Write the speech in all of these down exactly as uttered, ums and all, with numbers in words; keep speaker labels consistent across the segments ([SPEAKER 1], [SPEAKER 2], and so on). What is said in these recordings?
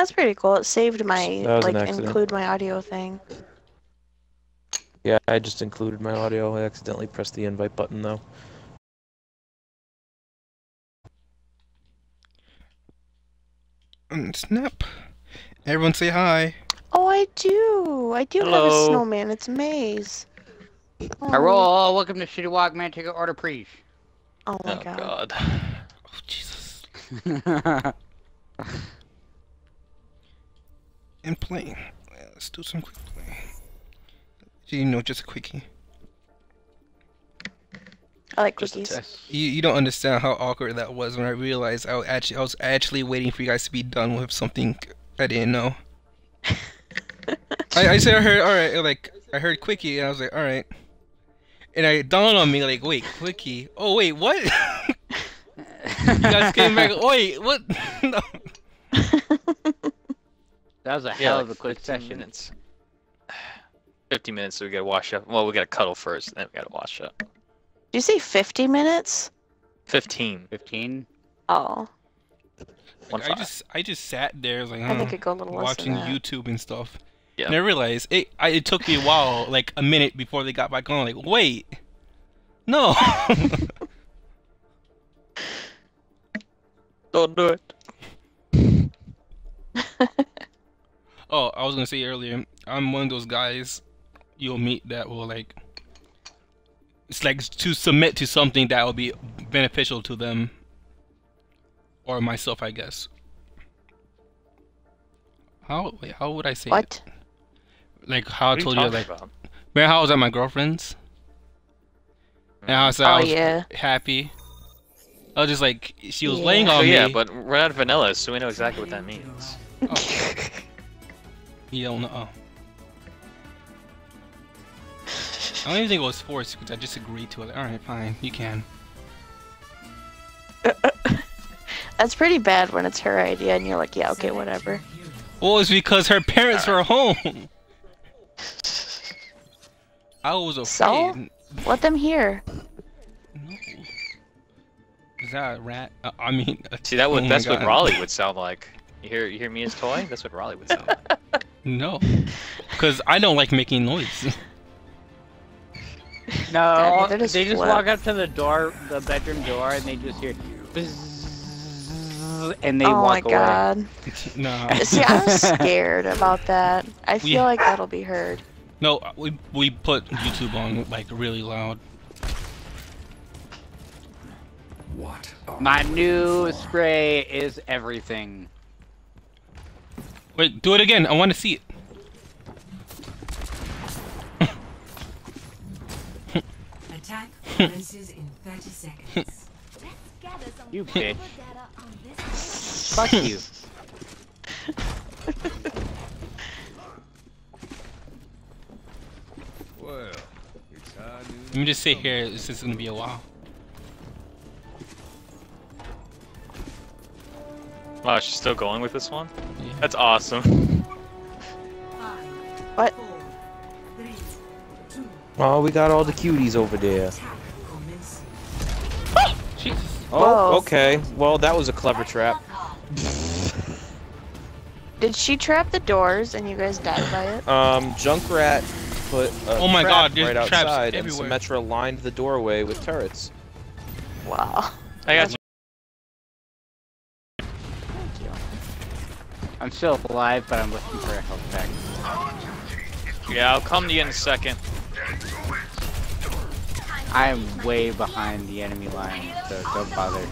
[SPEAKER 1] That's pretty cool. It saved my,
[SPEAKER 2] That was
[SPEAKER 1] like,
[SPEAKER 2] an accident.
[SPEAKER 1] include my audio thing.
[SPEAKER 2] Yeah, I just included my audio. I accidentally pressed the invite button though.
[SPEAKER 3] Mm, snap. Everyone say hi.
[SPEAKER 1] Oh, I do. I do
[SPEAKER 4] Hello.
[SPEAKER 1] have a snowman. It's Maze. Oh,
[SPEAKER 4] Hello, welcome to Shitty Walk Man. Take an order, please.
[SPEAKER 1] oh my
[SPEAKER 5] Oh
[SPEAKER 1] god.
[SPEAKER 5] god.
[SPEAKER 3] Oh, Jesus. And playing. Let's do some quick play. You know, just a quickie.
[SPEAKER 1] I like
[SPEAKER 5] Just a
[SPEAKER 1] cookies.
[SPEAKER 5] test.
[SPEAKER 3] You, you don't understand how awkward that was when I realized I was actually I was actually waiting for you guys to be done with something I didn't know. I I said I heard alright, like I heard quickie and I was like alright, and it dawned on me like wait quickie oh wait what you guys came back wait what no.
[SPEAKER 4] That was a
[SPEAKER 5] Yeah,
[SPEAKER 4] hell
[SPEAKER 5] like
[SPEAKER 4] of a quick
[SPEAKER 5] fifteen
[SPEAKER 4] session.
[SPEAKER 5] minutes. fifty minutes, so we gotta wash up. Well, we gotta cuddle first, then we gotta wash up.
[SPEAKER 1] Did you say fifty minutes?
[SPEAKER 5] fifteen.
[SPEAKER 4] Fifteen.
[SPEAKER 1] Oh,
[SPEAKER 5] One
[SPEAKER 3] Like, I
[SPEAKER 5] five.
[SPEAKER 3] just I just sat there like
[SPEAKER 1] I
[SPEAKER 3] huh,
[SPEAKER 1] think it'd go a little less
[SPEAKER 3] watching
[SPEAKER 1] than that.
[SPEAKER 3] YouTube and stuff.
[SPEAKER 5] Yeah.
[SPEAKER 3] And I realized it. I, it took me a while, like a minute before they got back on. Like wait, no.
[SPEAKER 5] Don't do it.
[SPEAKER 3] Oh, I was gonna say earlier, I'm one of those guys you'll meet that will like, it's like to submit to something that will be beneficial to them or myself, I guess. How wait, how would I say
[SPEAKER 1] What?
[SPEAKER 3] it? Like how I
[SPEAKER 5] What are you
[SPEAKER 3] told you,
[SPEAKER 5] talking
[SPEAKER 3] like,
[SPEAKER 5] about?
[SPEAKER 3] remember how I was at my girlfriend's and how I said
[SPEAKER 1] Oh,
[SPEAKER 3] I was
[SPEAKER 1] yeah.
[SPEAKER 3] happy. I was just like she was
[SPEAKER 1] Yeah.
[SPEAKER 3] laying
[SPEAKER 5] Oh
[SPEAKER 3] on
[SPEAKER 5] yeah,
[SPEAKER 3] me.
[SPEAKER 5] but we're not vanilla, so we know exactly what that means.
[SPEAKER 3] Oh. You don't know. Oh. I don't even think it was forced because I just agreed to it. Like, alright, fine, you can.
[SPEAKER 1] That's pretty bad when it's her idea and you're like, yeah, okay, whatever.
[SPEAKER 3] Well, it's because her parents were home. I was afraid.
[SPEAKER 1] So? Let them hear.
[SPEAKER 3] No. Is that a rat? Uh, I mean,
[SPEAKER 5] See, that would
[SPEAKER 3] oh my
[SPEAKER 5] that's what
[SPEAKER 3] God.
[SPEAKER 5] Raleigh would sound like. You hear you hear Mia's toy? That's what Raleigh would sound like.
[SPEAKER 3] No, because I don't like making noise.
[SPEAKER 4] No,
[SPEAKER 1] God, they're
[SPEAKER 4] they
[SPEAKER 1] just
[SPEAKER 4] just
[SPEAKER 1] flip.
[SPEAKER 4] walk up to the door, the bedroom door, and they just hear, bzzz, and they
[SPEAKER 1] Oh my
[SPEAKER 4] walk away.
[SPEAKER 1] god.
[SPEAKER 3] No,
[SPEAKER 1] See, I'm scared about that. I feel
[SPEAKER 3] We-
[SPEAKER 1] like that'll be heard.
[SPEAKER 3] no, we we put YouTube on like really loud.
[SPEAKER 6] What?
[SPEAKER 4] My new spray is everything.
[SPEAKER 3] Wait, do it again. I want to see it.
[SPEAKER 7] Attack commences in thirty seconds.
[SPEAKER 4] You bitch. Fuck you.
[SPEAKER 6] Well, it's high noon.
[SPEAKER 3] Let me just sit here. This is gonna be a while.
[SPEAKER 5] Wow, she's still going with this one?
[SPEAKER 3] Yeah.
[SPEAKER 5] That's awesome.
[SPEAKER 7] Five,
[SPEAKER 1] What?
[SPEAKER 7] four, three, two,
[SPEAKER 2] Oh, we got all the cuties over there.
[SPEAKER 7] attack commencing.
[SPEAKER 3] Jesus.
[SPEAKER 2] Oh,
[SPEAKER 1] Whoa.
[SPEAKER 2] okay. Well, that was a clever trap.
[SPEAKER 1] Did she trap the doors and you guys died by it?
[SPEAKER 2] Um, Junkrat put a
[SPEAKER 3] Oh my
[SPEAKER 2] trap
[SPEAKER 3] God, there's
[SPEAKER 2] right
[SPEAKER 3] traps
[SPEAKER 2] outside, and
[SPEAKER 3] everywhere.
[SPEAKER 2] Symmetra lined the doorway with turrets.
[SPEAKER 1] Wow.
[SPEAKER 5] I got you.
[SPEAKER 1] Thank you.
[SPEAKER 4] I'm still alive, but I'm looking for a health pack.
[SPEAKER 5] Yeah, I'll come to you in a second.
[SPEAKER 4] I am way behind the enemy line, so don't bother.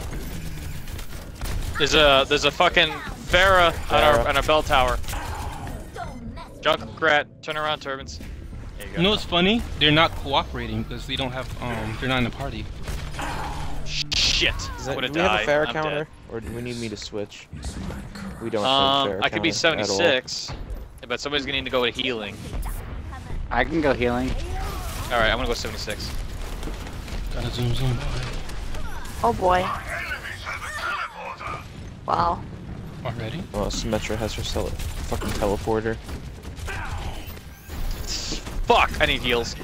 [SPEAKER 5] There's a there's a fucking Pharah on our on our bell tower. Junkrat, turn around, turbines. There you go.
[SPEAKER 3] You know what's funny? They're not cooperating because they don't have um. They're not in a party.
[SPEAKER 5] Shit.
[SPEAKER 2] Is that,
[SPEAKER 5] Woulda
[SPEAKER 2] do we have a
[SPEAKER 5] died.
[SPEAKER 2] fair
[SPEAKER 5] I'm
[SPEAKER 2] counter,
[SPEAKER 5] dead.
[SPEAKER 2] or do we need me to switch? We don't
[SPEAKER 5] Um,
[SPEAKER 2] have a fair
[SPEAKER 5] I could be
[SPEAKER 2] counter at all.
[SPEAKER 5] seventy-six, but somebody's gonna need to go with healing.
[SPEAKER 4] I can go healing.
[SPEAKER 5] All right, I'm gonna go seventy-six.
[SPEAKER 3] Gotta zoom zoom.
[SPEAKER 1] Oh boy. Wow.
[SPEAKER 3] Already?
[SPEAKER 2] Well, Symmetra has her cell fucking teleporter.
[SPEAKER 5] Fuck! I need heals.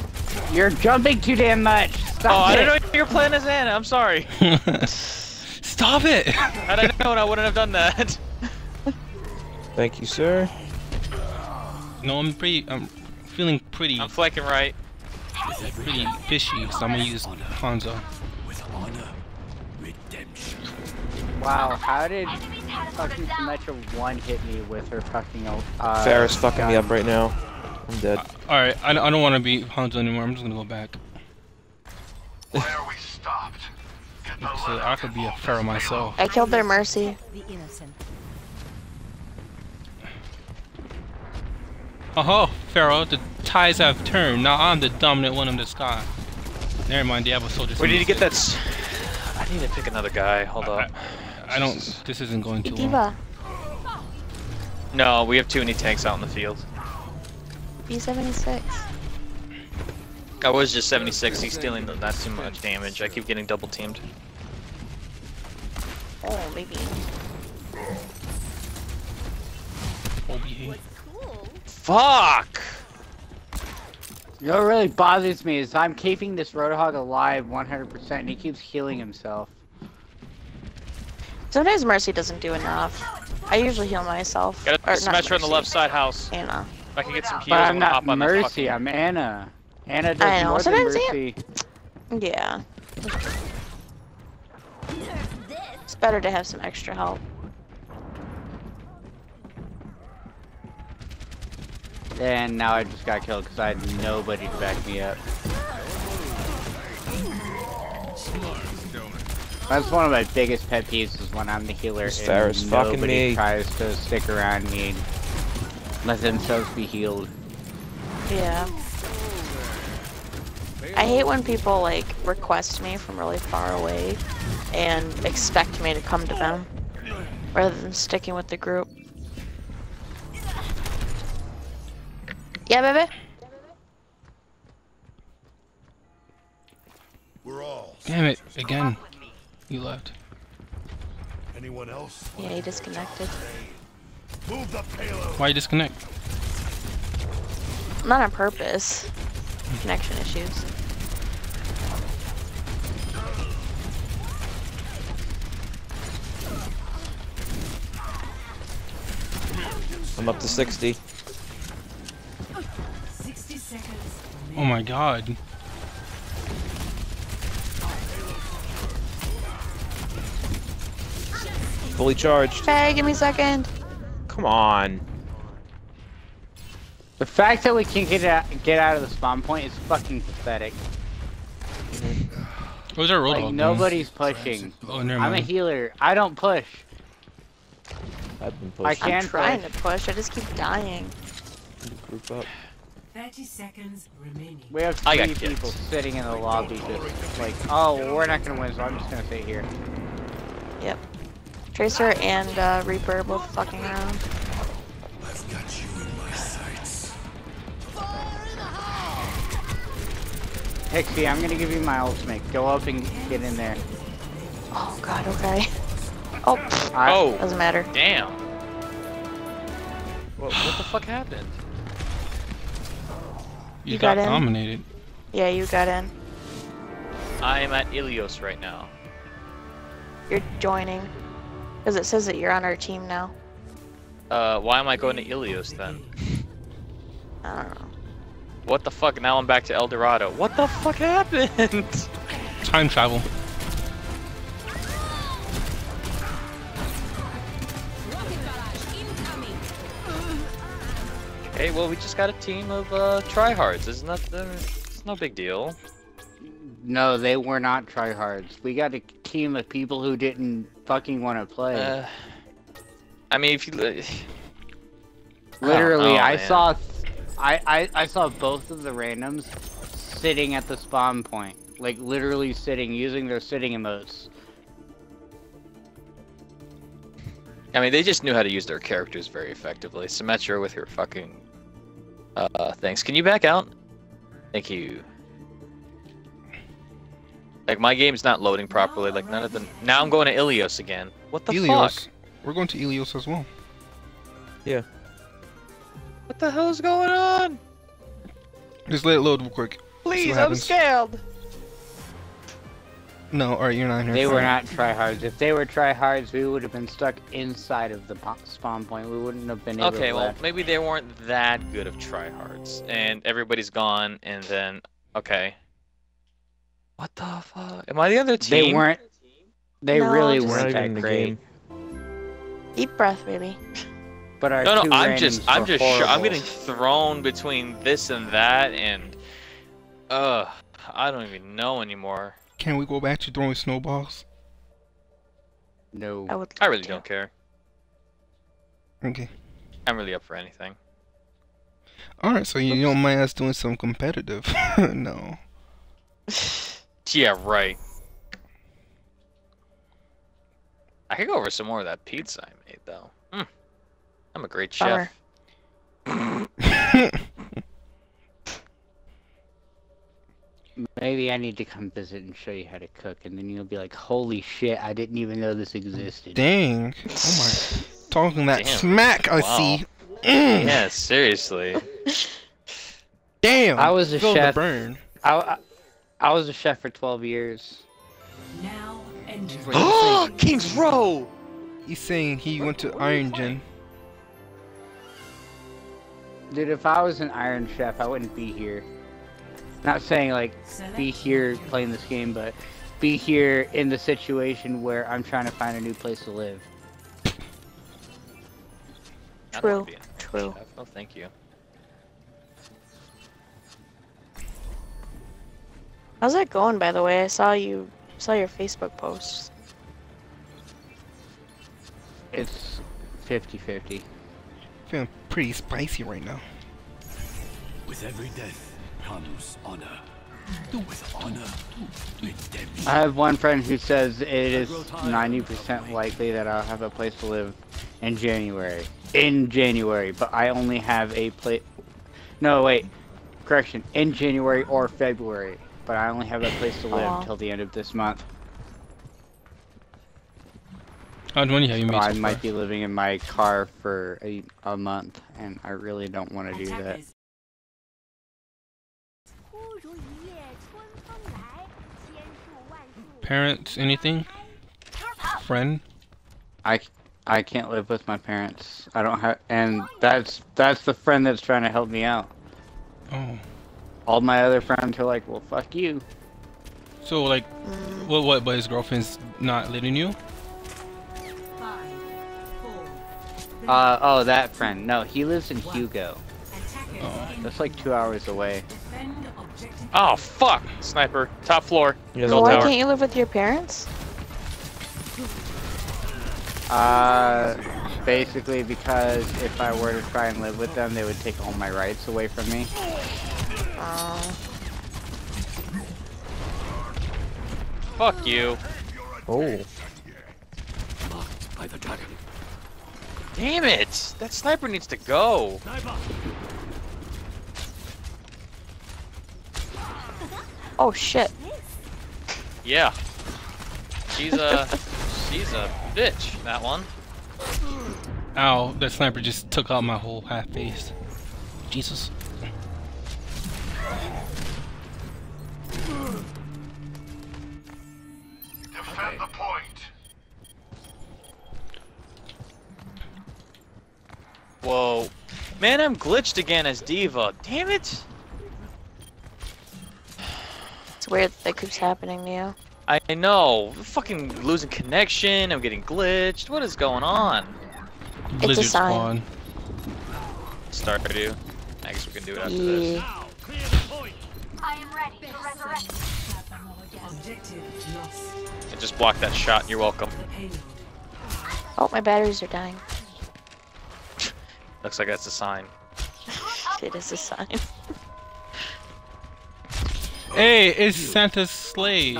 [SPEAKER 4] You're jumping too damn much. Stop
[SPEAKER 5] Oh, I
[SPEAKER 4] it.
[SPEAKER 5] didn't know you were playing as Anna. I'm sorry.
[SPEAKER 3] Stop it!
[SPEAKER 5] Had I known, I wouldn't have done that.
[SPEAKER 2] Thank you, sir.
[SPEAKER 3] No, I'm pretty. I'm feeling pretty,
[SPEAKER 5] I'm flanking right.
[SPEAKER 3] pretty fishy. So I'm gonna use Hanzo.
[SPEAKER 6] With honor, redemption.
[SPEAKER 4] Wow, how did fucking Symmetra one hit me with her fucking uh
[SPEAKER 2] Ferris fucking me
[SPEAKER 4] gun?
[SPEAKER 2] up right now. I'm dead.
[SPEAKER 3] All right, I, I don't want to be Hanzo anymore. I'm just gonna go back.
[SPEAKER 6] Where we stopped. Get the
[SPEAKER 3] So I could be a Pharaoh myself.
[SPEAKER 1] I killed their Mercy.
[SPEAKER 7] The innocent.
[SPEAKER 3] Oh, Pharaoh, the tides have turned. Now I'm the dominant one in the sky. Never mind, Diablo Soldier.
[SPEAKER 5] We need to get that. S I need to pick another guy. Hold
[SPEAKER 3] I,
[SPEAKER 5] up.
[SPEAKER 3] I don't. This isn't going too well.
[SPEAKER 1] D.Va.
[SPEAKER 5] No, we have too many tanks out in the field.
[SPEAKER 1] B seventy-six.
[SPEAKER 5] I was just seventy-six. He's stealing not too much damage. I keep getting double teamed.
[SPEAKER 1] Oh, maybe.
[SPEAKER 3] O B A.
[SPEAKER 5] Fuck!
[SPEAKER 4] You know what really bothers me is I'm keeping this Roadhog alive one hundred percent and he keeps healing himself.
[SPEAKER 1] Sometimes Mercy doesn't do enough. I usually heal myself.
[SPEAKER 5] Got a
[SPEAKER 1] Or, not
[SPEAKER 5] Symmetra on the
[SPEAKER 1] Mercy,
[SPEAKER 5] left side house.
[SPEAKER 1] Anna.
[SPEAKER 5] If I can get some heals,
[SPEAKER 4] But I'm
[SPEAKER 5] I'm gonna
[SPEAKER 4] not
[SPEAKER 5] hop on that
[SPEAKER 4] Mercy,
[SPEAKER 5] fucking-
[SPEAKER 4] I'm Anna. Anna does
[SPEAKER 1] I know,
[SPEAKER 4] more than
[SPEAKER 1] sometimes
[SPEAKER 4] Mercy.
[SPEAKER 1] Yeah. It's better to have some extra help.
[SPEAKER 4] And now I just got killed because I had nobody to back me up. That's one of my biggest pet peeves is when I'm the healer
[SPEAKER 2] This
[SPEAKER 4] and
[SPEAKER 2] Ferris fucking
[SPEAKER 4] nobody
[SPEAKER 2] me.
[SPEAKER 4] tries to stick around me and let themselves be healed.
[SPEAKER 1] Yeah. I hate when people like request me from really far away and expect me to come to them rather than sticking with the group. Yeah, baby?
[SPEAKER 6] We're all.
[SPEAKER 3] Damn it! Again, you left.
[SPEAKER 6] Anyone else?
[SPEAKER 1] Yeah, he disconnected.
[SPEAKER 6] Move the payload.
[SPEAKER 3] Why you disconnect?
[SPEAKER 1] Not on purpose. Connection issues.
[SPEAKER 2] I'm up to sixty.
[SPEAKER 7] sixty seconds.
[SPEAKER 3] Oh my God!
[SPEAKER 2] Fully charged.
[SPEAKER 1] Hey, give me a second.
[SPEAKER 2] Come on.
[SPEAKER 4] The fact that we can't get out, get out of the spawn point is fucking pathetic.
[SPEAKER 3] Where's our roadhog?
[SPEAKER 4] Like, nobody's pushing.
[SPEAKER 3] Oh, never
[SPEAKER 4] I'm a
[SPEAKER 3] mind.
[SPEAKER 4] healer. I don't push.
[SPEAKER 2] I've been
[SPEAKER 4] I
[SPEAKER 2] pushed.
[SPEAKER 4] can't
[SPEAKER 1] I'm trying
[SPEAKER 4] push.
[SPEAKER 1] to push, I just keep dying.
[SPEAKER 2] Group up.
[SPEAKER 7] thirty seconds remaining.
[SPEAKER 4] We have
[SPEAKER 5] I got
[SPEAKER 4] three
[SPEAKER 5] kids.
[SPEAKER 4] people sitting in the lobby just like, oh, well, we're not gonna win, so I'm just gonna stay here.
[SPEAKER 1] Yep. Tracer and uh, Reaper are both fucking around.
[SPEAKER 6] I've got you in my sights.
[SPEAKER 4] Pixie, I'm gonna give you my ultimate. Go up and get in there.
[SPEAKER 1] Oh god, okay. Oh, pfft,
[SPEAKER 4] I,
[SPEAKER 5] Oh,
[SPEAKER 1] doesn't matter.
[SPEAKER 5] damn. What, what the fuck happened?
[SPEAKER 3] You,
[SPEAKER 1] You
[SPEAKER 3] got,
[SPEAKER 1] got in?
[SPEAKER 3] dominated.
[SPEAKER 1] Yeah, you got in.
[SPEAKER 5] I am at Ilios right now.
[SPEAKER 1] You're joining. Because it says that you're on our team now.
[SPEAKER 5] Uh, why am I going to Ilios then?
[SPEAKER 1] I don't know.
[SPEAKER 5] What the fuck? Now I'm back to El Dorado. What the fuck happened?
[SPEAKER 3] Time travel.
[SPEAKER 5] Okay, well we just got a team of uh, tryhards. Isn't that the? It's no big deal.
[SPEAKER 4] no, they were not tryhards. We got a team of people who didn't fucking want to play.
[SPEAKER 5] Uh, I mean, if you. Uh,
[SPEAKER 4] Literally,
[SPEAKER 5] oh,
[SPEAKER 4] I
[SPEAKER 5] man.
[SPEAKER 4] saw, I, I I saw both of the randoms sitting at the spawn point, like literally sitting, using their sitting emotes.
[SPEAKER 5] I mean, they just knew how to use their characters very effectively. Symmetra with her fucking uh things. Can you back out? Thank you. Like my game's not loading properly. Like none of the. Now I'm going to Ilios again. What the
[SPEAKER 3] Ilios.
[SPEAKER 5] fuck?
[SPEAKER 3] We're going to Ilios as well.
[SPEAKER 2] Yeah.
[SPEAKER 5] What the hell's going on?
[SPEAKER 3] Just let it load real quick.
[SPEAKER 5] Please,
[SPEAKER 3] what
[SPEAKER 5] I'm
[SPEAKER 3] happens.
[SPEAKER 5] scared.
[SPEAKER 3] No, alright, you're not here.
[SPEAKER 4] They were not tryhards. If they were tryhards, we would have been stuck inside of the po- spawn point. We wouldn't have been able
[SPEAKER 5] Okay,
[SPEAKER 4] to
[SPEAKER 5] well,
[SPEAKER 4] left.
[SPEAKER 5] maybe they weren't that good of tryhards, and everybody's gone, and then okay. What the fuck? Am I the other team?
[SPEAKER 4] They weren't. They
[SPEAKER 1] No,
[SPEAKER 4] really
[SPEAKER 1] just-
[SPEAKER 2] Not
[SPEAKER 4] weren't
[SPEAKER 2] even
[SPEAKER 4] that
[SPEAKER 2] in the
[SPEAKER 4] great.
[SPEAKER 2] game.
[SPEAKER 1] Deep breath, baby.
[SPEAKER 4] But our
[SPEAKER 5] No, no,
[SPEAKER 4] two
[SPEAKER 5] I'm just,
[SPEAKER 4] randoms
[SPEAKER 5] I'm
[SPEAKER 4] were
[SPEAKER 5] just, sh I'm
[SPEAKER 4] horrible.
[SPEAKER 5] getting thrown between this and that, and, uh, I don't even know anymore.
[SPEAKER 3] Can we go back to throwing snowballs?
[SPEAKER 4] No.
[SPEAKER 1] I would.
[SPEAKER 5] I
[SPEAKER 1] love
[SPEAKER 5] really
[SPEAKER 1] to.
[SPEAKER 5] don't care.
[SPEAKER 3] Okay.
[SPEAKER 5] I'm really up for anything.
[SPEAKER 3] Alright, so you don't mind us doing some competitive? No.
[SPEAKER 5] Yeah, right. I could go over some more of that pizza I made, though. Mm. I'm a great chef.
[SPEAKER 1] Bummer.
[SPEAKER 4] Maybe I need to come visit and show you how to cook, and then you'll be like, "Holy shit! I didn't even know this existed."
[SPEAKER 3] Dang. Oh my. Talking that
[SPEAKER 5] Damn.
[SPEAKER 3] smack, I
[SPEAKER 5] Wow.
[SPEAKER 3] see. Mm.
[SPEAKER 5] Yeah, seriously.
[SPEAKER 3] Damn.
[SPEAKER 4] I was a
[SPEAKER 3] feel the
[SPEAKER 4] chef.
[SPEAKER 3] burn.
[SPEAKER 4] I, I, I was a chef for twelve years.
[SPEAKER 7] Now entering.
[SPEAKER 3] Oh,
[SPEAKER 5] King's Row!
[SPEAKER 3] He's saying he went to Iron Gen.
[SPEAKER 4] Dude, if I was an Iron Chef, I wouldn't be here. Not saying like be here playing this game, but be here in the situation where I'm trying to find a new place to live.
[SPEAKER 5] I don't wanna
[SPEAKER 1] True,
[SPEAKER 5] be a
[SPEAKER 1] true.
[SPEAKER 5] chef. Oh, thank you.
[SPEAKER 1] How's that going, by the way? I saw you saw your Facebook posts.
[SPEAKER 4] It's fifty fifty.
[SPEAKER 3] Feeling pretty spicy right now.
[SPEAKER 6] With every death comes honor. With honor, redemption.
[SPEAKER 4] I have one friend who says it is ninety percent likely that I'll have a place to live in January. In January, but I only have a place. No, wait. Correction. In January or February, but I only have a place to live
[SPEAKER 1] Aw.
[SPEAKER 4] till the end of this month.
[SPEAKER 3] How much money have you
[SPEAKER 4] So
[SPEAKER 3] made
[SPEAKER 4] I
[SPEAKER 3] so
[SPEAKER 4] might
[SPEAKER 3] far?
[SPEAKER 4] be living in my car for a, a month, and I really don't want to do that.
[SPEAKER 7] Attackers.
[SPEAKER 8] 忽如一夜春风来，千树万树。
[SPEAKER 3] Parents, anything? Friend?
[SPEAKER 4] I, I can't live with my parents. I don't have, and that's that's the friend that's trying to help me out.
[SPEAKER 3] Oh.
[SPEAKER 4] All my other friends are like, well, fuck you.
[SPEAKER 3] So like,
[SPEAKER 1] Mm,
[SPEAKER 3] what? What? But his girlfriend's not letting you?
[SPEAKER 7] Five, four, three,
[SPEAKER 4] Uh, oh, that friend. No, he lives in Hugo.
[SPEAKER 7] attackers
[SPEAKER 3] Oh.
[SPEAKER 7] in-
[SPEAKER 4] That's like two hours away.
[SPEAKER 7] defend objective.
[SPEAKER 5] Oh, fuck! Sniper. Top floor.
[SPEAKER 2] Yeah,
[SPEAKER 5] Gold
[SPEAKER 1] why
[SPEAKER 5] tower.
[SPEAKER 1] can't you live with your parents?
[SPEAKER 4] Uh, basically because if I were to try and live with them, they would take all my rights away from me.
[SPEAKER 1] Uh,
[SPEAKER 5] Fuck you.
[SPEAKER 2] Oh.
[SPEAKER 6] Marked by the dragon.
[SPEAKER 5] Damn it! That sniper needs to go.
[SPEAKER 1] oh shit.
[SPEAKER 5] Yeah. She's a, she's a bitch. That one.
[SPEAKER 3] Ow! That sniper just took out my whole half face. Jesus.
[SPEAKER 6] Defend the point.
[SPEAKER 5] Whoa. Man, I'm glitched again as Diva. Damn it!
[SPEAKER 1] It's weird that that keeps happening to you.
[SPEAKER 5] I know. I'm fucking losing connection. I'm getting glitched. What is going on?
[SPEAKER 1] a
[SPEAKER 3] Blizzard
[SPEAKER 1] sign.
[SPEAKER 3] spawn.
[SPEAKER 5] Start do. I guess we can do it after this.
[SPEAKER 1] Yeah.
[SPEAKER 8] I am ready to resurrect.
[SPEAKER 7] Objective lost.
[SPEAKER 5] I just blocked that shot. You're welcome.
[SPEAKER 7] Payload.
[SPEAKER 1] Oh, my batteries are dying.
[SPEAKER 5] Looks like that's a sign.
[SPEAKER 1] It is a sign.
[SPEAKER 3] Hey, it's Santa's sleigh.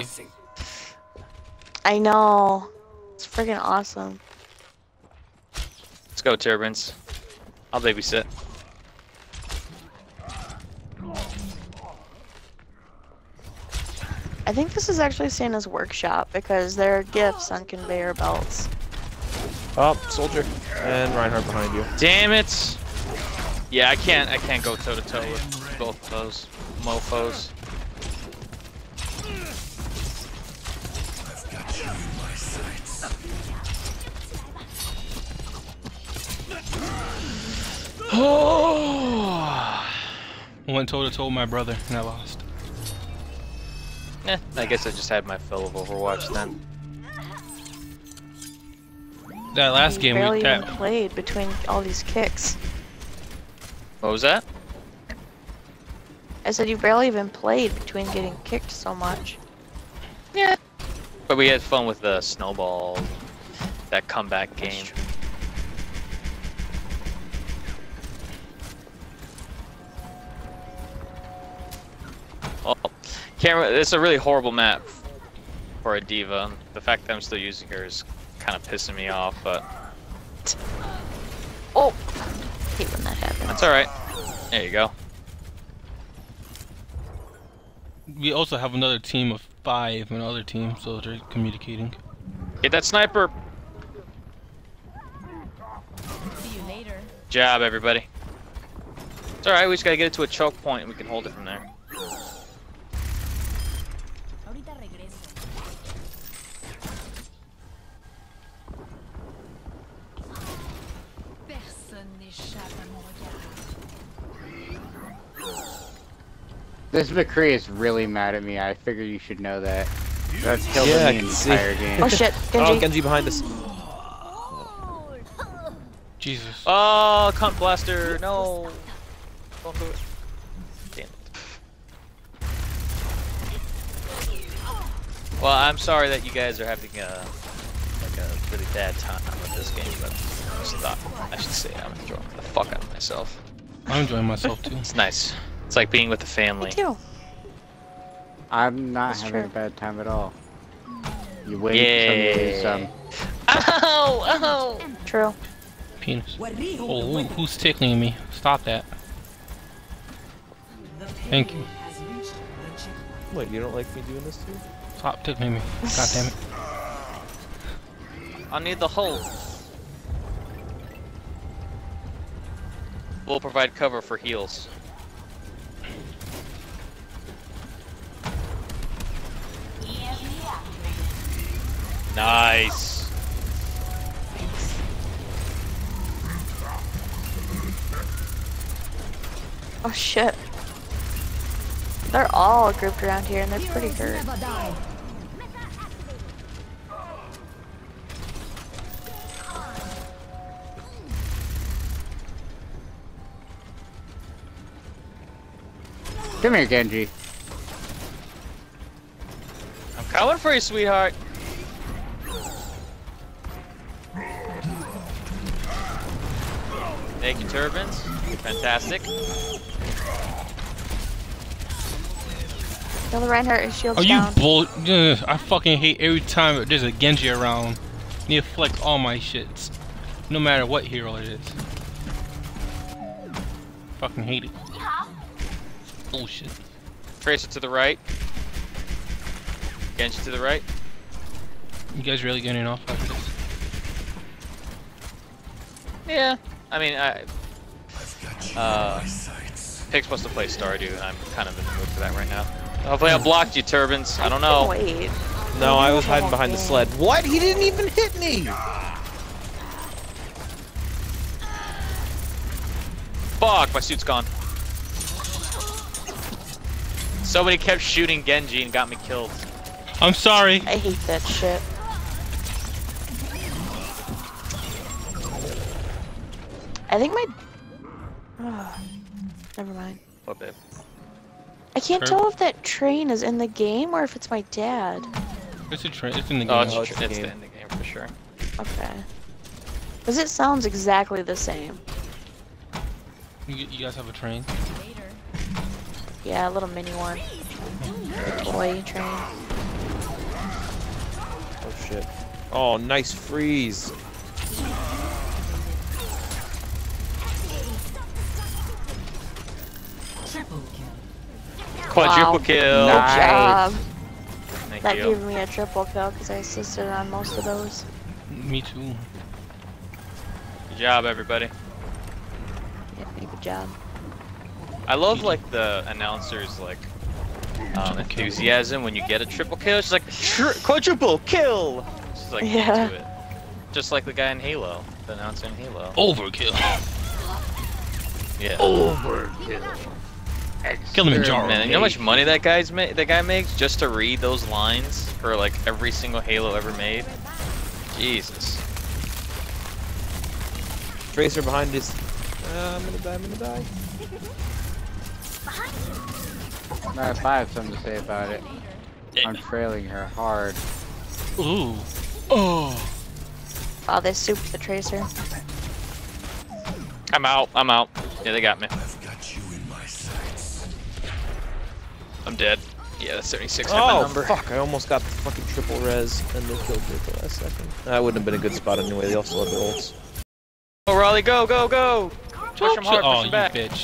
[SPEAKER 1] I know. It's freaking awesome.
[SPEAKER 5] Let's go, Turbines. I'll babysit.
[SPEAKER 1] I think this is actually Santa's workshop because there are gifts on conveyor belts.
[SPEAKER 2] Oh, soldier. And Reinhardt behind you.
[SPEAKER 5] Damn it! Yeah, I can't. I can't go toe to toe with both of those mofo's.
[SPEAKER 3] Went toe to toe with my brother and I lost.
[SPEAKER 5] Eh, I guess I just had my fill of Overwatch then.
[SPEAKER 3] That last
[SPEAKER 1] You
[SPEAKER 3] game
[SPEAKER 1] barely
[SPEAKER 3] we
[SPEAKER 1] even
[SPEAKER 3] that
[SPEAKER 1] played between all these kicks.
[SPEAKER 5] What was that?
[SPEAKER 1] I said you barely even played between getting kicked so much.
[SPEAKER 5] Yeah. But we had fun with the snowball, that comeback game. Oh, camera. It's a really horrible map for a diva. The fact that I'm still using her is kind of pissing me off, but
[SPEAKER 1] Oh! Hate when that happens.
[SPEAKER 5] that's alright. There you go.
[SPEAKER 3] we also have another team of five, another team, so they're communicating.
[SPEAKER 5] Get that sniper!
[SPEAKER 9] See you later.
[SPEAKER 5] Job, everybody. It's alright, we just gotta get it to a choke point and we can hold it from there.
[SPEAKER 9] Ahorita regreso. Personne n'échappe à mon regard.
[SPEAKER 4] This McCree is really mad at me. I figure you should know that. That's killed
[SPEAKER 2] Yeah, I
[SPEAKER 4] me
[SPEAKER 2] can
[SPEAKER 4] the
[SPEAKER 2] see.
[SPEAKER 4] entire game.
[SPEAKER 1] Oh shit,
[SPEAKER 2] Oh,
[SPEAKER 1] Genji.
[SPEAKER 2] Genji behind us.
[SPEAKER 3] Jesus.
[SPEAKER 5] Oh, cunt blaster! No! Don't do it. Damn it. Well, I'm sorry that you guys are having a like a really bad time with this game, but I just thought I should say I'm enjoying the fuck out of myself.
[SPEAKER 3] I'm enjoying myself too.
[SPEAKER 5] It's nice. It's like being with the
[SPEAKER 1] Me
[SPEAKER 5] family.
[SPEAKER 1] too.
[SPEAKER 4] I'm not
[SPEAKER 1] That's
[SPEAKER 4] having
[SPEAKER 1] true.
[SPEAKER 4] a bad time at all. You win some, you lose some.
[SPEAKER 5] Ow! Ow!
[SPEAKER 1] True.
[SPEAKER 3] Penis. Oh, who, who's tickling me? Stop that. Thank you.
[SPEAKER 2] Wait, you don't like me doing this to you?
[SPEAKER 3] Stop tickling me. God damn it.
[SPEAKER 5] I need the hole. We'll provide cover for heals. Nice.
[SPEAKER 1] Oh shit. They're all grouped around here and they're pretty hurt.
[SPEAKER 4] Come here, Genji.
[SPEAKER 5] I'm coming for you, sweetheart. Thank you, Turbines. Fantastic.
[SPEAKER 1] Kill the Reinhardt, his shield's
[SPEAKER 3] Are you
[SPEAKER 1] down.
[SPEAKER 3] bull? Ugh, I fucking hate every time there's a Genji around. Need to flex all my shits, no matter what hero it is. Fucking hate it. Bullshit.
[SPEAKER 5] Tracer to the right. Genji to the right.
[SPEAKER 3] You guys really getting off like this?
[SPEAKER 5] Yeah. I mean, I. Uh, Pig's supposed to play Stardew, and I'm kind of in the mood for that right now. Hopefully, I blocked you, Turbines. I don't know.
[SPEAKER 1] Wait.
[SPEAKER 2] No, I was hiding behind the sled. What? He didn't even hit me!
[SPEAKER 5] Fuck, my suit's gone. Somebody kept shooting Genji and got me killed.
[SPEAKER 3] I'm sorry.
[SPEAKER 1] I hate that shit. I think my... Oh, never mind.
[SPEAKER 5] What, babe?
[SPEAKER 1] I can't
[SPEAKER 3] Sure.
[SPEAKER 1] tell if that train is in the game or if it's my dad.
[SPEAKER 3] It's a train. It's in the game.
[SPEAKER 5] Oh, it's,
[SPEAKER 2] Oh,
[SPEAKER 5] it's,
[SPEAKER 2] it's the
[SPEAKER 5] it's
[SPEAKER 2] game.
[SPEAKER 5] the end of the game for sure.
[SPEAKER 1] Okay. Because it sounds exactly the same.
[SPEAKER 3] You, you guys have a train?
[SPEAKER 9] Later.
[SPEAKER 1] Yeah, a little mini one. A toy train.
[SPEAKER 2] Oh shit. Oh, nice freeze.
[SPEAKER 7] Triple kill.
[SPEAKER 5] Quadruple
[SPEAKER 1] Wow.
[SPEAKER 5] kill.
[SPEAKER 1] Good
[SPEAKER 4] Nice.
[SPEAKER 1] job.
[SPEAKER 5] Thank
[SPEAKER 1] That
[SPEAKER 5] you.
[SPEAKER 1] gave me a triple kill because I assisted on most of those.
[SPEAKER 3] Me too.
[SPEAKER 5] Good job, everybody.
[SPEAKER 1] Yeah, good job.
[SPEAKER 5] I love like the announcers like um, enthusiasm when you get a triple kill. It's like Tri quadruple kill. She's like
[SPEAKER 1] Yeah.
[SPEAKER 5] into it. Just like the guy in Halo, the announcer in Halo.
[SPEAKER 3] Overkill.
[SPEAKER 5] Yeah.
[SPEAKER 4] Overkill.
[SPEAKER 3] Kilimanjaro.
[SPEAKER 5] Man, you know how much money that guy's ma that guy makes just to read those lines for like every single Halo ever made? Jesus.
[SPEAKER 2] Tracer behind us. Uh, I'm gonna die, I'm gonna die.
[SPEAKER 4] Nah, if I have something to say about it, I'm trailing her hard.
[SPEAKER 3] Ooh. Oh.
[SPEAKER 1] Oh, they souped the tracer.
[SPEAKER 5] I'm out. I'm out. Yeah, they got me.
[SPEAKER 6] I've got you in my sights.
[SPEAKER 5] I'm dead. Yeah, that's seventy-six. Had my
[SPEAKER 2] Oh,
[SPEAKER 5] number.
[SPEAKER 2] fuck, I almost got the fucking triple res and they killed me at the last second. That wouldn't have been a good spot anyway, they also have their ults.
[SPEAKER 5] Oh, Raleigh, go, go, go! Push him hard,
[SPEAKER 3] Oh,
[SPEAKER 5] push him
[SPEAKER 3] you
[SPEAKER 5] back.
[SPEAKER 3] bitch.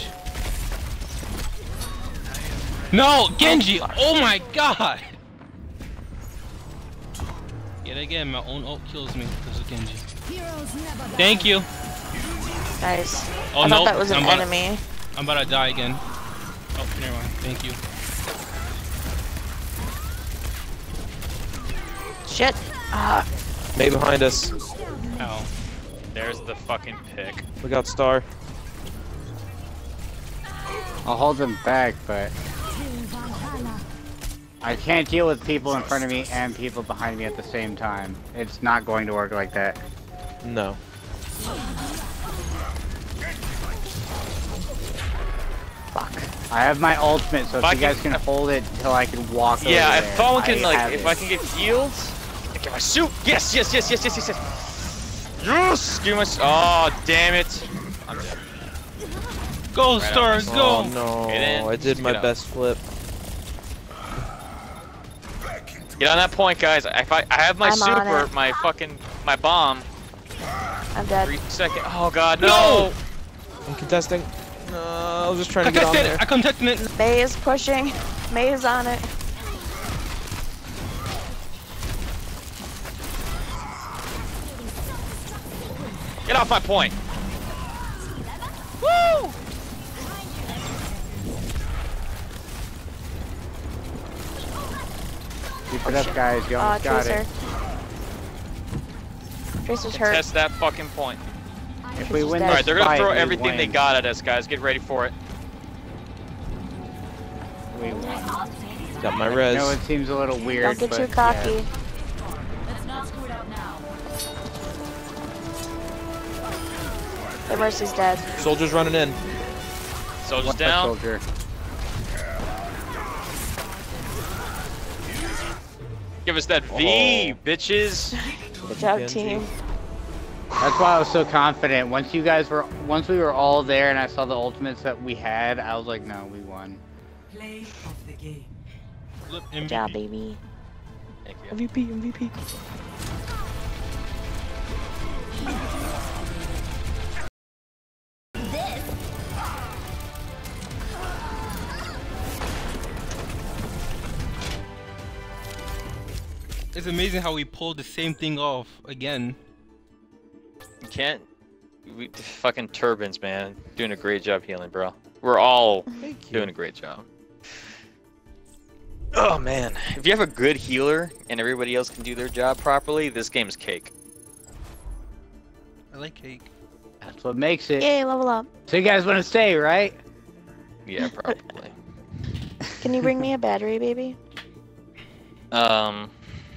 [SPEAKER 3] No, Genji! Oh my god! Yet again, my own ult kills me because of Genji. Thank you.
[SPEAKER 1] Guys,
[SPEAKER 3] Oh
[SPEAKER 1] I
[SPEAKER 3] no,
[SPEAKER 1] thought that was an
[SPEAKER 3] I'm about,
[SPEAKER 1] enemy.
[SPEAKER 3] I'm about to die again. Oh, never mind. Thank you.
[SPEAKER 1] Shit. Ah,
[SPEAKER 2] May behind us.
[SPEAKER 3] Ow.
[SPEAKER 5] There's the fucking pick.
[SPEAKER 2] Look out, Star.
[SPEAKER 4] I'll hold them back, but I can't deal with people in front of me and people behind me at the same time. It's not going to work like that.
[SPEAKER 2] No.
[SPEAKER 4] Fuck. I have my ultimate, so if,
[SPEAKER 5] If I
[SPEAKER 4] you guys
[SPEAKER 5] can-
[SPEAKER 4] can hold it till I can walk over
[SPEAKER 5] Yeah,
[SPEAKER 4] there,
[SPEAKER 5] if someone can,
[SPEAKER 4] I
[SPEAKER 5] like,
[SPEAKER 4] have
[SPEAKER 5] if
[SPEAKER 4] it.
[SPEAKER 5] I can get healed, and get my suit. Yes, yes, yes, yes, yes, yes, yes. Yes! Give me my s- Oh, damn it. I'm dead.
[SPEAKER 3] Go,
[SPEAKER 5] Right
[SPEAKER 3] Star,
[SPEAKER 5] on.
[SPEAKER 3] go!
[SPEAKER 2] Oh no,
[SPEAKER 5] Get in.
[SPEAKER 2] I did my
[SPEAKER 5] Get out.
[SPEAKER 2] best flip.
[SPEAKER 5] Get on that point, guys. If I, I have my
[SPEAKER 1] I'm on
[SPEAKER 5] super,
[SPEAKER 1] it.
[SPEAKER 5] my fucking, my bomb.
[SPEAKER 1] I'm dead.
[SPEAKER 5] Three second. Oh god, no!
[SPEAKER 3] No!
[SPEAKER 2] I'm contesting. No, I was just trying
[SPEAKER 3] I
[SPEAKER 2] to get on
[SPEAKER 3] contested
[SPEAKER 2] there.
[SPEAKER 3] it! I contested it!
[SPEAKER 1] May is pushing. May is on it.
[SPEAKER 5] Get off my point. Woo!
[SPEAKER 4] Keep it up, guys. You
[SPEAKER 1] Uh,
[SPEAKER 4] almost got
[SPEAKER 1] Tracer.
[SPEAKER 4] it.
[SPEAKER 1] Tracer's hurt.
[SPEAKER 5] Test that fucking point.
[SPEAKER 4] If we win
[SPEAKER 1] All
[SPEAKER 4] this
[SPEAKER 5] Alright, they're gonna
[SPEAKER 4] fight,
[SPEAKER 5] throw
[SPEAKER 4] we
[SPEAKER 5] everything they
[SPEAKER 4] win.
[SPEAKER 5] got at us, guys. Get ready for it.
[SPEAKER 4] We win.
[SPEAKER 2] Got my
[SPEAKER 4] I
[SPEAKER 2] res.
[SPEAKER 4] know it seems a little weird,
[SPEAKER 1] Don't get
[SPEAKER 4] but
[SPEAKER 1] too cocky.
[SPEAKER 4] yeah.
[SPEAKER 9] Let's not screw it up now.
[SPEAKER 1] The Mercy's dead.
[SPEAKER 2] Soldiers running in.
[SPEAKER 5] Soldiers
[SPEAKER 4] One
[SPEAKER 5] down.
[SPEAKER 4] soldier.
[SPEAKER 5] Give us that V, bitches.
[SPEAKER 1] Good job,
[SPEAKER 2] Genji.
[SPEAKER 1] team.
[SPEAKER 4] That's why I was so confident. Once you guys were, once we were all there and I saw the ultimates that we had, I was like, no, we won.
[SPEAKER 7] Play of the game.
[SPEAKER 3] Flip
[SPEAKER 1] Good job,
[SPEAKER 3] M V P.
[SPEAKER 1] baby.
[SPEAKER 5] Thank you.
[SPEAKER 2] M V P, M V P.
[SPEAKER 3] It's amazing how we pulled the same thing off again.
[SPEAKER 5] You can't. We fucking turbines, man. Doing a great job healing, bro. We're all
[SPEAKER 2] Thank you.
[SPEAKER 5] doing a great job. Oh man, if you have a good healer and everybody else can do their job properly, this game's cake.
[SPEAKER 3] I like cake.
[SPEAKER 4] That's what makes it.
[SPEAKER 1] Yay, level up.
[SPEAKER 4] So you guys want to stay, right?
[SPEAKER 5] Yeah, probably.
[SPEAKER 1] Can you bring me a battery, baby?
[SPEAKER 5] um,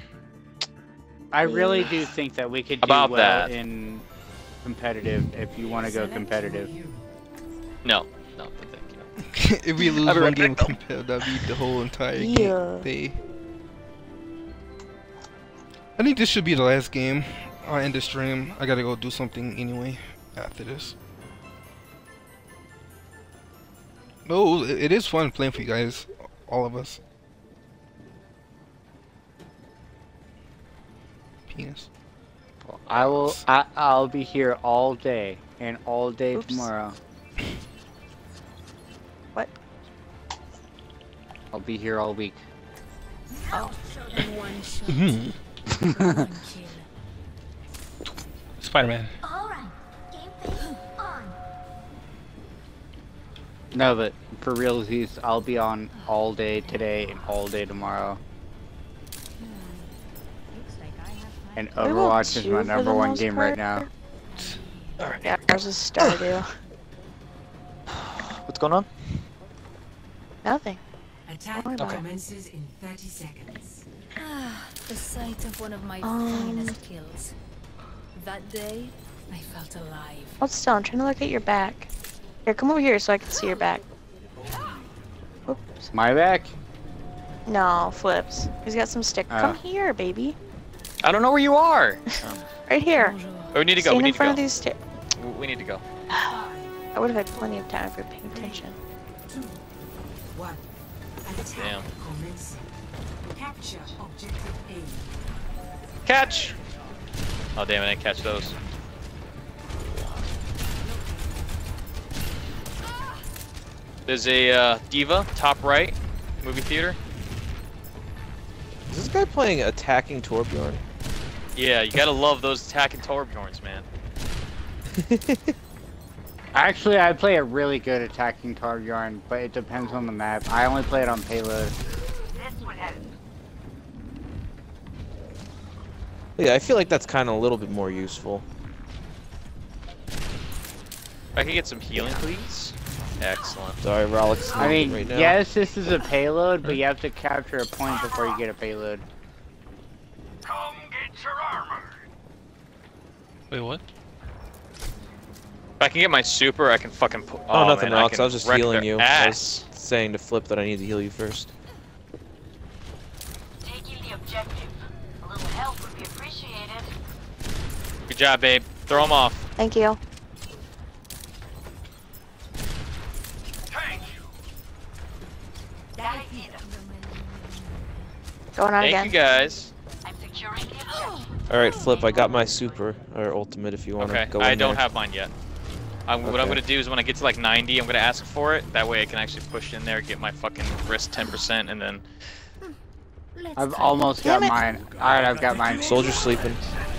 [SPEAKER 4] I really do think that we could do
[SPEAKER 5] About
[SPEAKER 4] well
[SPEAKER 5] that.
[SPEAKER 4] in competitive if you want to go competitive.
[SPEAKER 5] no, no, thank you.
[SPEAKER 3] If we lose
[SPEAKER 5] I'll be
[SPEAKER 3] one
[SPEAKER 5] right
[SPEAKER 3] game
[SPEAKER 5] back, though.
[SPEAKER 3] compare, that'd be the whole entire
[SPEAKER 1] Yeah.
[SPEAKER 3] game day. I think this should be the last game. I'll end the stream. I gotta go do something anyway after this. No, it it is fun playing for you guys, all of us. Penis.
[SPEAKER 4] I will. I, I'll be here all day and all day
[SPEAKER 1] Oops.
[SPEAKER 4] tomorrow.
[SPEAKER 1] What?
[SPEAKER 4] I'll be here all week.
[SPEAKER 1] Oh.
[SPEAKER 9] One shot,
[SPEAKER 3] Mhm.
[SPEAKER 9] one kill.
[SPEAKER 3] Spider-Man.
[SPEAKER 8] Alright, gameplay on.
[SPEAKER 4] No, but for realsies, I'll be on all day today and all day tomorrow.
[SPEAKER 9] Looks like I have time.
[SPEAKER 4] And
[SPEAKER 1] We won't
[SPEAKER 4] Overwatch is
[SPEAKER 1] two
[SPEAKER 4] my
[SPEAKER 1] for
[SPEAKER 4] number
[SPEAKER 1] the
[SPEAKER 4] one
[SPEAKER 1] most
[SPEAKER 4] game right
[SPEAKER 1] part.
[SPEAKER 4] now.
[SPEAKER 1] Yeah, ours is Stardew.
[SPEAKER 5] going on?
[SPEAKER 1] Nothing.
[SPEAKER 7] Attack
[SPEAKER 1] Okay.
[SPEAKER 7] commences in thirty seconds.
[SPEAKER 9] Ah, the sight of one of my
[SPEAKER 1] Um.
[SPEAKER 9] finest kills. That day, I felt alive.
[SPEAKER 1] Hold still, I'm trying to look at your back. Here, come over here so I can see your back. Oops.
[SPEAKER 4] My back?
[SPEAKER 1] No, flips. He's got some stick.
[SPEAKER 4] Oh.
[SPEAKER 1] Come here, baby.
[SPEAKER 5] I don't know where you are.
[SPEAKER 1] Right here.
[SPEAKER 5] Oh, we need to go.
[SPEAKER 1] Stand
[SPEAKER 5] We
[SPEAKER 1] in
[SPEAKER 5] need to
[SPEAKER 1] front
[SPEAKER 5] go.
[SPEAKER 1] of these stairs.
[SPEAKER 5] We need to go.
[SPEAKER 1] I would have had plenty of time if you're paying attention.
[SPEAKER 7] Two, one. Attack
[SPEAKER 5] Damn.
[SPEAKER 7] commencing. Capture objective A.
[SPEAKER 5] Catch! Oh damn, I didn't catch those. There's a uh, Diva, top right, movie theater.
[SPEAKER 2] Is this guy playing attacking Torbjorn?
[SPEAKER 5] Yeah, you gotta love those attacking Torbjorns, man.
[SPEAKER 4] Actually, I play a really good attacking Torbjorn, but it depends on the map. I only play it on payload.
[SPEAKER 2] Yeah, I feel like that's kind of a little bit more useful.
[SPEAKER 5] If I could get some healing, please. Excellent.
[SPEAKER 2] Sorry, Rollick's
[SPEAKER 4] I mean,
[SPEAKER 2] right now.
[SPEAKER 4] yes, this is a payload, but you have to capture a point before you get a payload.
[SPEAKER 6] Come get your armor.
[SPEAKER 3] Wait, what?
[SPEAKER 5] If I can get my super, I can fucking. Pu
[SPEAKER 2] Oh,
[SPEAKER 5] oh
[SPEAKER 2] nothing,
[SPEAKER 5] man, I
[SPEAKER 2] Rox.
[SPEAKER 5] can
[SPEAKER 2] I was just
[SPEAKER 5] wreck
[SPEAKER 2] healing
[SPEAKER 5] their
[SPEAKER 2] you. I
[SPEAKER 5] Ass.
[SPEAKER 2] was saying to Flip that I need to heal you first.
[SPEAKER 8] Taking the objective. A little help would be appreciated.
[SPEAKER 5] Good job, babe. Throw them off.
[SPEAKER 1] Thank you.
[SPEAKER 6] Thank you.
[SPEAKER 1] Going on
[SPEAKER 5] Thank
[SPEAKER 1] again.
[SPEAKER 5] you guys.
[SPEAKER 8] I'm securing the objective.
[SPEAKER 2] Alright, Flip, I got my super, or ultimate if you want to
[SPEAKER 5] Okay,
[SPEAKER 2] go
[SPEAKER 5] I
[SPEAKER 2] in
[SPEAKER 5] don't
[SPEAKER 2] there.
[SPEAKER 5] have mine yet. I'm, What I'm
[SPEAKER 2] Okay.
[SPEAKER 5] gonna do is when I get to like ninety, I'm gonna ask for it. That way I can actually push in there, get my fucking wrist ten percent, and then.
[SPEAKER 9] Let's
[SPEAKER 4] I've
[SPEAKER 9] try
[SPEAKER 4] almost
[SPEAKER 1] Damn
[SPEAKER 4] got
[SPEAKER 1] it.
[SPEAKER 4] mine. Alright, I've got mine.
[SPEAKER 2] Soldier sleeping.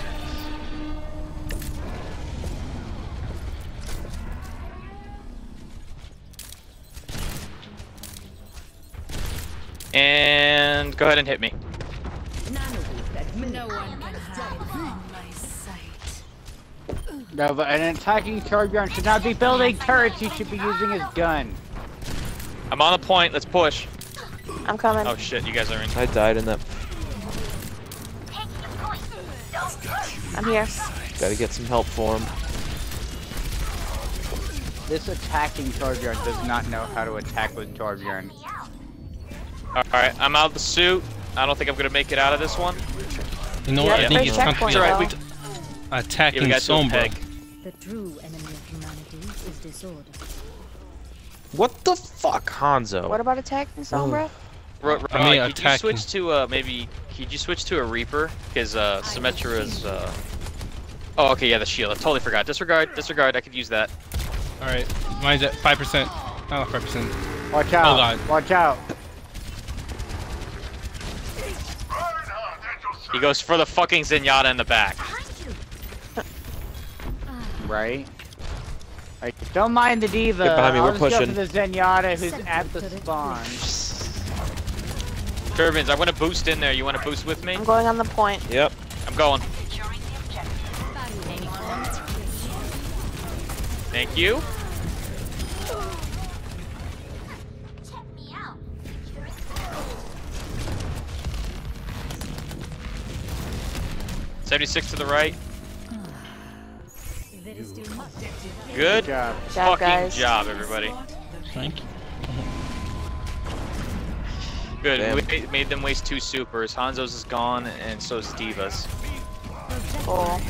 [SPEAKER 5] And go ahead and hit me.
[SPEAKER 9] No one can hide from my sight.
[SPEAKER 4] No, but an attacking Torbjorn should not be building turrets, he should be using his gun.
[SPEAKER 5] I'm on the point. Let's push.
[SPEAKER 1] I'm coming.
[SPEAKER 5] Oh shit, you guys are in.
[SPEAKER 2] I died in that.
[SPEAKER 1] I'm here.
[SPEAKER 2] Gotta get some help for him.
[SPEAKER 4] This attacking Torbjorn does not know how to attack with Torbjorn.
[SPEAKER 5] Alright, I'm out of the suit. I don't think I'm gonna make it out of this one.
[SPEAKER 3] You know
[SPEAKER 1] Yeah,
[SPEAKER 3] what? I think
[SPEAKER 1] there's
[SPEAKER 3] he's
[SPEAKER 1] checkpoint,
[SPEAKER 3] constantly
[SPEAKER 5] Alright,
[SPEAKER 1] though.
[SPEAKER 5] we
[SPEAKER 3] attacking
[SPEAKER 5] yeah, we got to a
[SPEAKER 3] Sombra.
[SPEAKER 5] peg.
[SPEAKER 9] The true enemy of humanity is disorder.
[SPEAKER 2] What the fuck, Hanzo?
[SPEAKER 1] What about attacking Sombra?
[SPEAKER 5] Ro Ro
[SPEAKER 3] I mean,
[SPEAKER 5] could you
[SPEAKER 3] attacking.
[SPEAKER 5] switch to uh maybe? Could you switch to a Reaper? Because uh, Symmetra is uh. Oh, okay, yeah, the shield. I totally forgot. Disregard, disregard. I could use that.
[SPEAKER 3] Alright, mine's at five percent. Not five percent.
[SPEAKER 4] Watch out,
[SPEAKER 3] Oh, God.
[SPEAKER 4] watch out.
[SPEAKER 5] He goes for the fucking Zenyatta in the back.
[SPEAKER 4] Right? Like, don't mind the Diva,
[SPEAKER 2] Get behind me,
[SPEAKER 4] I'll
[SPEAKER 2] we're
[SPEAKER 4] just go
[SPEAKER 2] pushing.
[SPEAKER 4] for the Zenyatta who's at the spawn.
[SPEAKER 5] Turbines, I want to boost in there. You want to boost with me?
[SPEAKER 1] I'm going on the point.
[SPEAKER 2] Yep.
[SPEAKER 5] I'm going.
[SPEAKER 8] Securing the objective.
[SPEAKER 5] Thank you.
[SPEAKER 8] Check me out.
[SPEAKER 5] seventy-six to the right.
[SPEAKER 9] There is still much.
[SPEAKER 5] Good.
[SPEAKER 4] Good job.
[SPEAKER 1] Good job,
[SPEAKER 5] Fucking
[SPEAKER 1] guys.
[SPEAKER 5] job, everybody.
[SPEAKER 3] Thank you.
[SPEAKER 5] Good.
[SPEAKER 2] Damn.
[SPEAKER 5] We made- made them waste two supers. Hanzo's is gone, and so is Diva's.
[SPEAKER 1] Cool.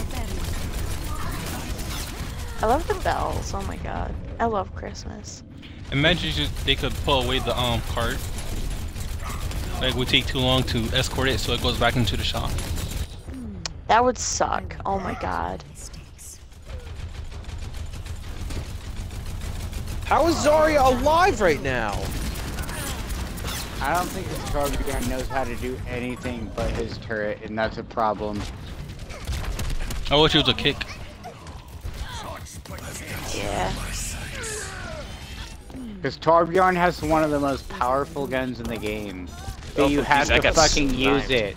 [SPEAKER 1] I love the bells. Oh my god. I love Christmas.
[SPEAKER 3] Imagine just they could pull away the um cart. Like, it would take too long to escort it, so it goes back into the shop.
[SPEAKER 1] That would suck. Oh my god.
[SPEAKER 9] Mistakes.
[SPEAKER 2] How is Zarya alive right now?
[SPEAKER 4] I don't think this Torbjorn knows how to do anything but his turret, and that's a problem.
[SPEAKER 3] I wish it was a kick.
[SPEAKER 1] Yeah.
[SPEAKER 4] Because Torbjorn has one of the most powerful guns in the game. So
[SPEAKER 5] Oh,
[SPEAKER 4] you
[SPEAKER 5] please,
[SPEAKER 4] have
[SPEAKER 5] I
[SPEAKER 4] to
[SPEAKER 5] got
[SPEAKER 4] fucking
[SPEAKER 5] sniped.
[SPEAKER 4] use it.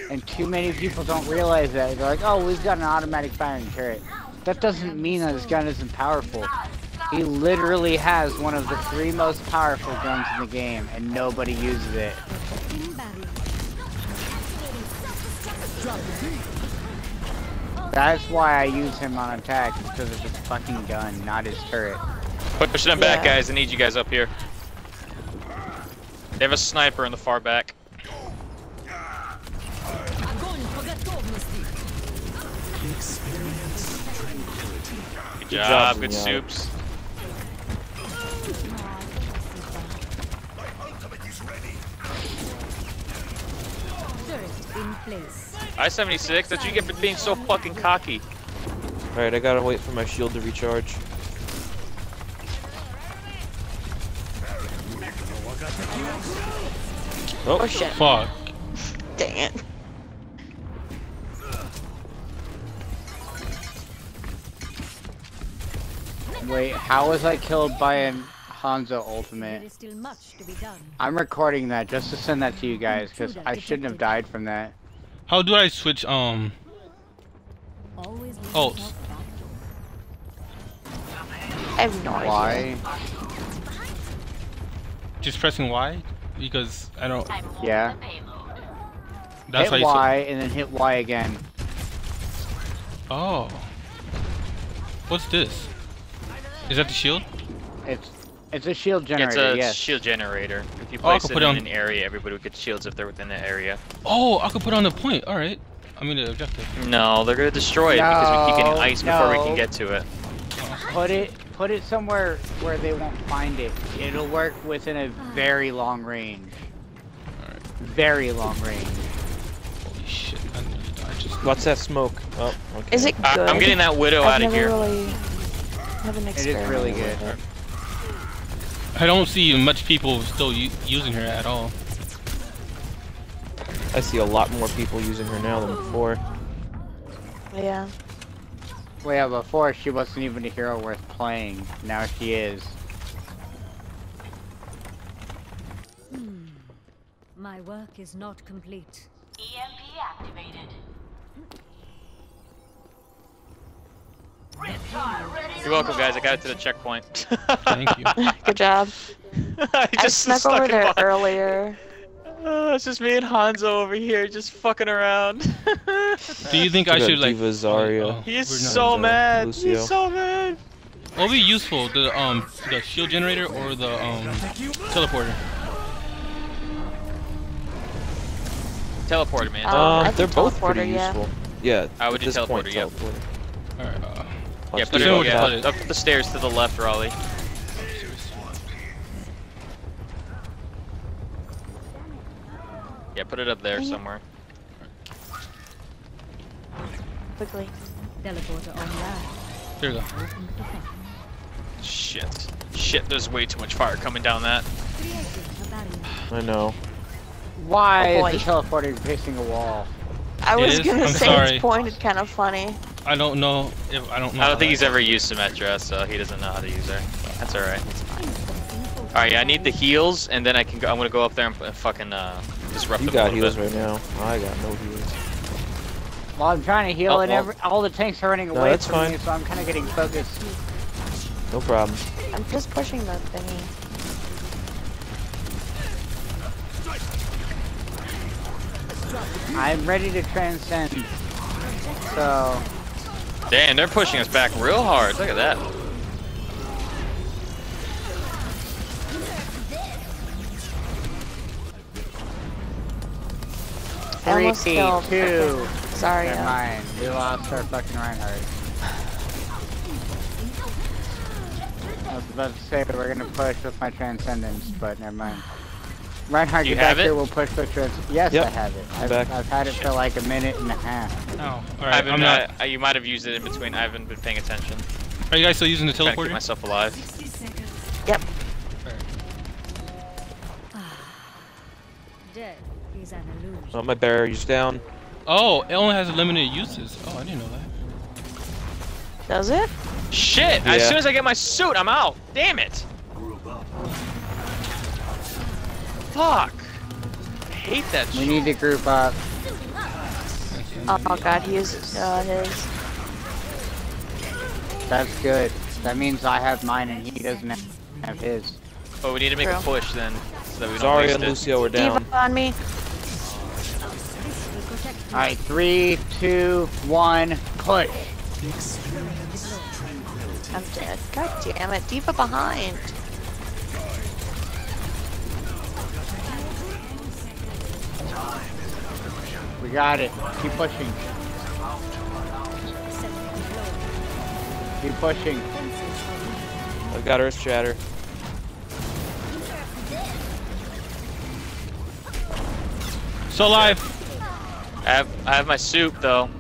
[SPEAKER 4] And too many people don't realize that. They're like, oh, we've got an automatic firing turret. That doesn't mean that his gun isn't powerful. He literally has one of the three most powerful guns in the game, and nobody uses it. That's why I use him on attack, because of his fucking gun, not his turret.
[SPEAKER 5] Pushing them back, guys. I need you guys up here. They have a sniper in the far back. Good job, good soups. I seventy-six, that's what you get for being so fucking cocky.
[SPEAKER 2] Alright, I gotta wait for my shield to recharge.
[SPEAKER 1] Oh, oh shit.
[SPEAKER 3] Fuck.
[SPEAKER 1] Dang it.
[SPEAKER 4] Wait, how was I killed by an Hanzo ultimate?
[SPEAKER 9] There is still much to be done.
[SPEAKER 4] I'm recording that just to send that to you guys, because I shouldn't have died from that.
[SPEAKER 3] How do I switch, um... Oh.
[SPEAKER 1] I have no idea.
[SPEAKER 4] Why?
[SPEAKER 3] Just pressing Y? Because I don't...
[SPEAKER 4] Yeah.
[SPEAKER 3] That's
[SPEAKER 4] hit
[SPEAKER 3] how you
[SPEAKER 4] Y and then hit Y again.
[SPEAKER 3] Oh. What's this? Is that the shield?
[SPEAKER 4] It's it's a shield generator,
[SPEAKER 5] It's a
[SPEAKER 4] yes.
[SPEAKER 5] shield generator. If you
[SPEAKER 3] Oh, I
[SPEAKER 5] place
[SPEAKER 3] could
[SPEAKER 5] it
[SPEAKER 3] put
[SPEAKER 5] in
[SPEAKER 3] on-
[SPEAKER 5] an area, everybody would get shields if they're within the area.
[SPEAKER 3] Oh, I could put on the point. Alright. I mean the objective.
[SPEAKER 5] No, they're gonna destroy it because we keep getting
[SPEAKER 4] No,
[SPEAKER 5] ice before we
[SPEAKER 4] no.
[SPEAKER 5] can get to it.
[SPEAKER 4] Put it put it somewhere where they won't find it. It'll work within a very long range.
[SPEAKER 3] Alright.
[SPEAKER 4] Very long range.
[SPEAKER 3] Holy shit. I nearly died just
[SPEAKER 2] What's that smoke? Oh, okay.
[SPEAKER 1] Is it
[SPEAKER 5] I,
[SPEAKER 1] good?
[SPEAKER 5] I'm getting that widow
[SPEAKER 1] I've
[SPEAKER 5] out of
[SPEAKER 1] never
[SPEAKER 5] here.
[SPEAKER 1] really haven't
[SPEAKER 4] It is
[SPEAKER 1] experimented
[SPEAKER 4] really
[SPEAKER 1] with
[SPEAKER 4] good.
[SPEAKER 1] it.
[SPEAKER 3] I don't see much people still using her at all.
[SPEAKER 2] I see a lot more people using her now than before.
[SPEAKER 1] Yeah.
[SPEAKER 4] Well, yeah, before she wasn't even a hero worth playing. Now she is.
[SPEAKER 9] Hmm. My work is not complete.
[SPEAKER 7] E M P activated.
[SPEAKER 5] You're welcome, guys. I got it to the checkpoint.
[SPEAKER 3] Thank you.
[SPEAKER 1] Good job.
[SPEAKER 5] I
[SPEAKER 1] I
[SPEAKER 5] just
[SPEAKER 1] snuck
[SPEAKER 5] stuck
[SPEAKER 1] over
[SPEAKER 5] in
[SPEAKER 1] there
[SPEAKER 5] behind-
[SPEAKER 1] earlier.
[SPEAKER 5] Uh, it's just me and Hanzo over here, just fucking around.
[SPEAKER 3] Do you think I
[SPEAKER 2] We got
[SPEAKER 3] should like...
[SPEAKER 2] Diva, Zarya.
[SPEAKER 3] Oh,
[SPEAKER 5] He's
[SPEAKER 3] we're not-
[SPEAKER 5] so
[SPEAKER 2] uh,
[SPEAKER 5] mad.
[SPEAKER 2] Lucio.
[SPEAKER 5] He's so mad.
[SPEAKER 3] What would be useful? The um the shield generator or the um teleporter?
[SPEAKER 5] Teleporter, man.
[SPEAKER 1] Um,
[SPEAKER 2] Um,
[SPEAKER 1] I
[SPEAKER 2] they're
[SPEAKER 1] think
[SPEAKER 2] both pretty
[SPEAKER 1] teleporter, yeah.
[SPEAKER 2] useful. Yeah,
[SPEAKER 5] I would
[SPEAKER 2] at
[SPEAKER 5] do
[SPEAKER 2] this point,
[SPEAKER 5] teleporter, yep.
[SPEAKER 2] teleporter.
[SPEAKER 3] Alright, uh...
[SPEAKER 5] Yeah,
[SPEAKER 2] Watch
[SPEAKER 5] put
[SPEAKER 2] the
[SPEAKER 5] it,
[SPEAKER 3] Show me
[SPEAKER 5] yeah,
[SPEAKER 3] where to put it.
[SPEAKER 5] up the stairs to the left, Raleigh. Yeah, put it up there
[SPEAKER 1] Dang it.
[SPEAKER 5] somewhere.
[SPEAKER 1] Quickly.
[SPEAKER 9] Teleporter online.
[SPEAKER 3] Here we go.
[SPEAKER 9] Open for fire.
[SPEAKER 5] Shit. Shit, there's way too much fire coming down that.
[SPEAKER 9] Creating a barrier.
[SPEAKER 2] I know.
[SPEAKER 4] Why
[SPEAKER 1] Oh,
[SPEAKER 4] is the
[SPEAKER 1] boy.
[SPEAKER 4] teleporter facing a wall?
[SPEAKER 1] I
[SPEAKER 3] It
[SPEAKER 1] was
[SPEAKER 3] is?
[SPEAKER 1] gonna
[SPEAKER 3] I'm
[SPEAKER 1] say
[SPEAKER 3] sorry.
[SPEAKER 1] it's pointed kind of funny.
[SPEAKER 3] I don't know if... I don't know.
[SPEAKER 5] I
[SPEAKER 3] how
[SPEAKER 5] don't think he's
[SPEAKER 3] that-
[SPEAKER 5] ever used Symmetra, so he doesn't know how to use her. That's alright. Alright, yeah, I need the heals, and then I can go. I'm gonna go up there and f- fucking uh, disrupt
[SPEAKER 2] You
[SPEAKER 5] them a
[SPEAKER 2] got
[SPEAKER 5] little
[SPEAKER 2] heals
[SPEAKER 5] bit.
[SPEAKER 2] right now. I got no heals.
[SPEAKER 4] Well, I'm trying to heal
[SPEAKER 5] Oh,
[SPEAKER 4] and
[SPEAKER 5] well.
[SPEAKER 4] every, all the tanks are running
[SPEAKER 2] No,
[SPEAKER 4] away
[SPEAKER 2] that's
[SPEAKER 4] from
[SPEAKER 2] fine.
[SPEAKER 4] me, so I'm kind of getting focused.
[SPEAKER 2] No problem.
[SPEAKER 1] I'm just pushing the thingy.
[SPEAKER 4] I'm ready to transcend. So,
[SPEAKER 5] Damn, they're pushing us back real hard. Look at that.
[SPEAKER 1] I
[SPEAKER 4] three,
[SPEAKER 1] almost killed
[SPEAKER 4] two.
[SPEAKER 1] Sorry.
[SPEAKER 4] Never mind. We lost our fucking Reinhardt. I was about to say we're gonna push with my transcendence, but never mind. Reinhardt,
[SPEAKER 5] Do you
[SPEAKER 4] get back
[SPEAKER 5] have it?
[SPEAKER 4] here. We'll push with trans. Yes,
[SPEAKER 2] Yep.
[SPEAKER 4] I have it.
[SPEAKER 2] I'm
[SPEAKER 4] I've,
[SPEAKER 2] back.
[SPEAKER 4] I've had it for like a minute and a half.
[SPEAKER 3] Oh, alright.
[SPEAKER 5] Ivan,
[SPEAKER 3] I'm not...
[SPEAKER 5] uh, you might have used it in between. I haven't been paying attention.
[SPEAKER 3] Are you guys still using the
[SPEAKER 5] Trying to keep
[SPEAKER 3] teleporter?
[SPEAKER 5] myself alive.
[SPEAKER 7] sixty seconds.
[SPEAKER 1] Yep.
[SPEAKER 9] Death is an illusion.
[SPEAKER 2] Oh, my barrier's down.
[SPEAKER 3] Oh, it only has limited uses. Oh, I didn't know that.
[SPEAKER 1] Does it?
[SPEAKER 5] Shit! As
[SPEAKER 2] Yeah.
[SPEAKER 5] soon as I get my suit, I'm out. Damn it! Fuck! I hate that
[SPEAKER 4] We
[SPEAKER 5] shit.
[SPEAKER 4] need to group up.
[SPEAKER 1] Oh god, he uses uh, his.
[SPEAKER 4] That's good. That means I have mine and he doesn't have his.
[SPEAKER 5] Oh, we need to make
[SPEAKER 1] True.
[SPEAKER 5] a push then, so that we don't
[SPEAKER 2] Zarya
[SPEAKER 5] waste
[SPEAKER 2] and
[SPEAKER 5] it.
[SPEAKER 2] Lucio are down.
[SPEAKER 1] D.Va on me.
[SPEAKER 4] Alright, three, two, one, push.
[SPEAKER 1] I'm dead. God damn it, D.Va behind.
[SPEAKER 4] We got it. Keep pushing. Keep pushing.
[SPEAKER 2] I've got Earth Shatter.
[SPEAKER 3] So alive.
[SPEAKER 5] I have, I have my soup though.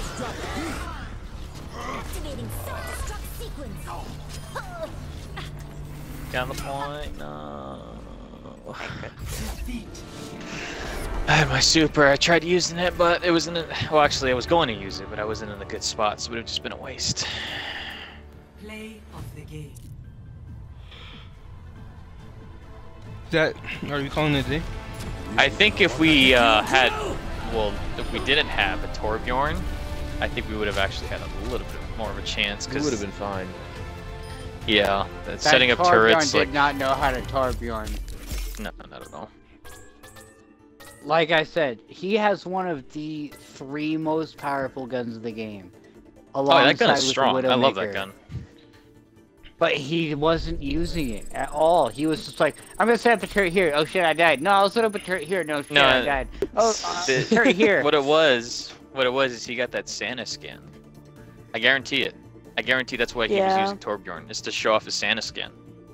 [SPEAKER 5] Down the point, no. I had my super, I tried using it, but it wasn't, a, well actually I was going to use it, but I wasn't in a good spot, so it would have just been a waste.
[SPEAKER 9] Play of the game.
[SPEAKER 3] Is that, are we calling it a day?
[SPEAKER 5] I think if we uh, had, well, if we didn't have a Torbjorn, I think we would have actually had a little bit more of a chance.
[SPEAKER 2] We
[SPEAKER 5] Cause
[SPEAKER 2] would have been fine.
[SPEAKER 5] Yeah,
[SPEAKER 4] That
[SPEAKER 5] setting up
[SPEAKER 4] Torbjorn
[SPEAKER 5] turrets
[SPEAKER 4] did
[SPEAKER 5] like
[SPEAKER 4] not know how to Torbjorn.
[SPEAKER 5] no, not at all.
[SPEAKER 4] Like I said, he has one of the three most powerful guns of the game.
[SPEAKER 5] Oh, that gun
[SPEAKER 4] alongside
[SPEAKER 5] is
[SPEAKER 4] with the
[SPEAKER 5] strong. I love that
[SPEAKER 4] Widowmaker.
[SPEAKER 5] gun.
[SPEAKER 4] But he wasn't using it at all. He was just like, I'm gonna set up a turret here. Oh shit, I died. No, I'll set up a turret here. No shit,
[SPEAKER 5] No,
[SPEAKER 4] I died. Oh, uh,
[SPEAKER 5] The-
[SPEAKER 4] turret here.
[SPEAKER 5] What it was, what it was is he got that Santa skin. I guarantee it. I guarantee that's why he was
[SPEAKER 1] Yeah.
[SPEAKER 5] using Torbjorn, is to show off his Santa skin.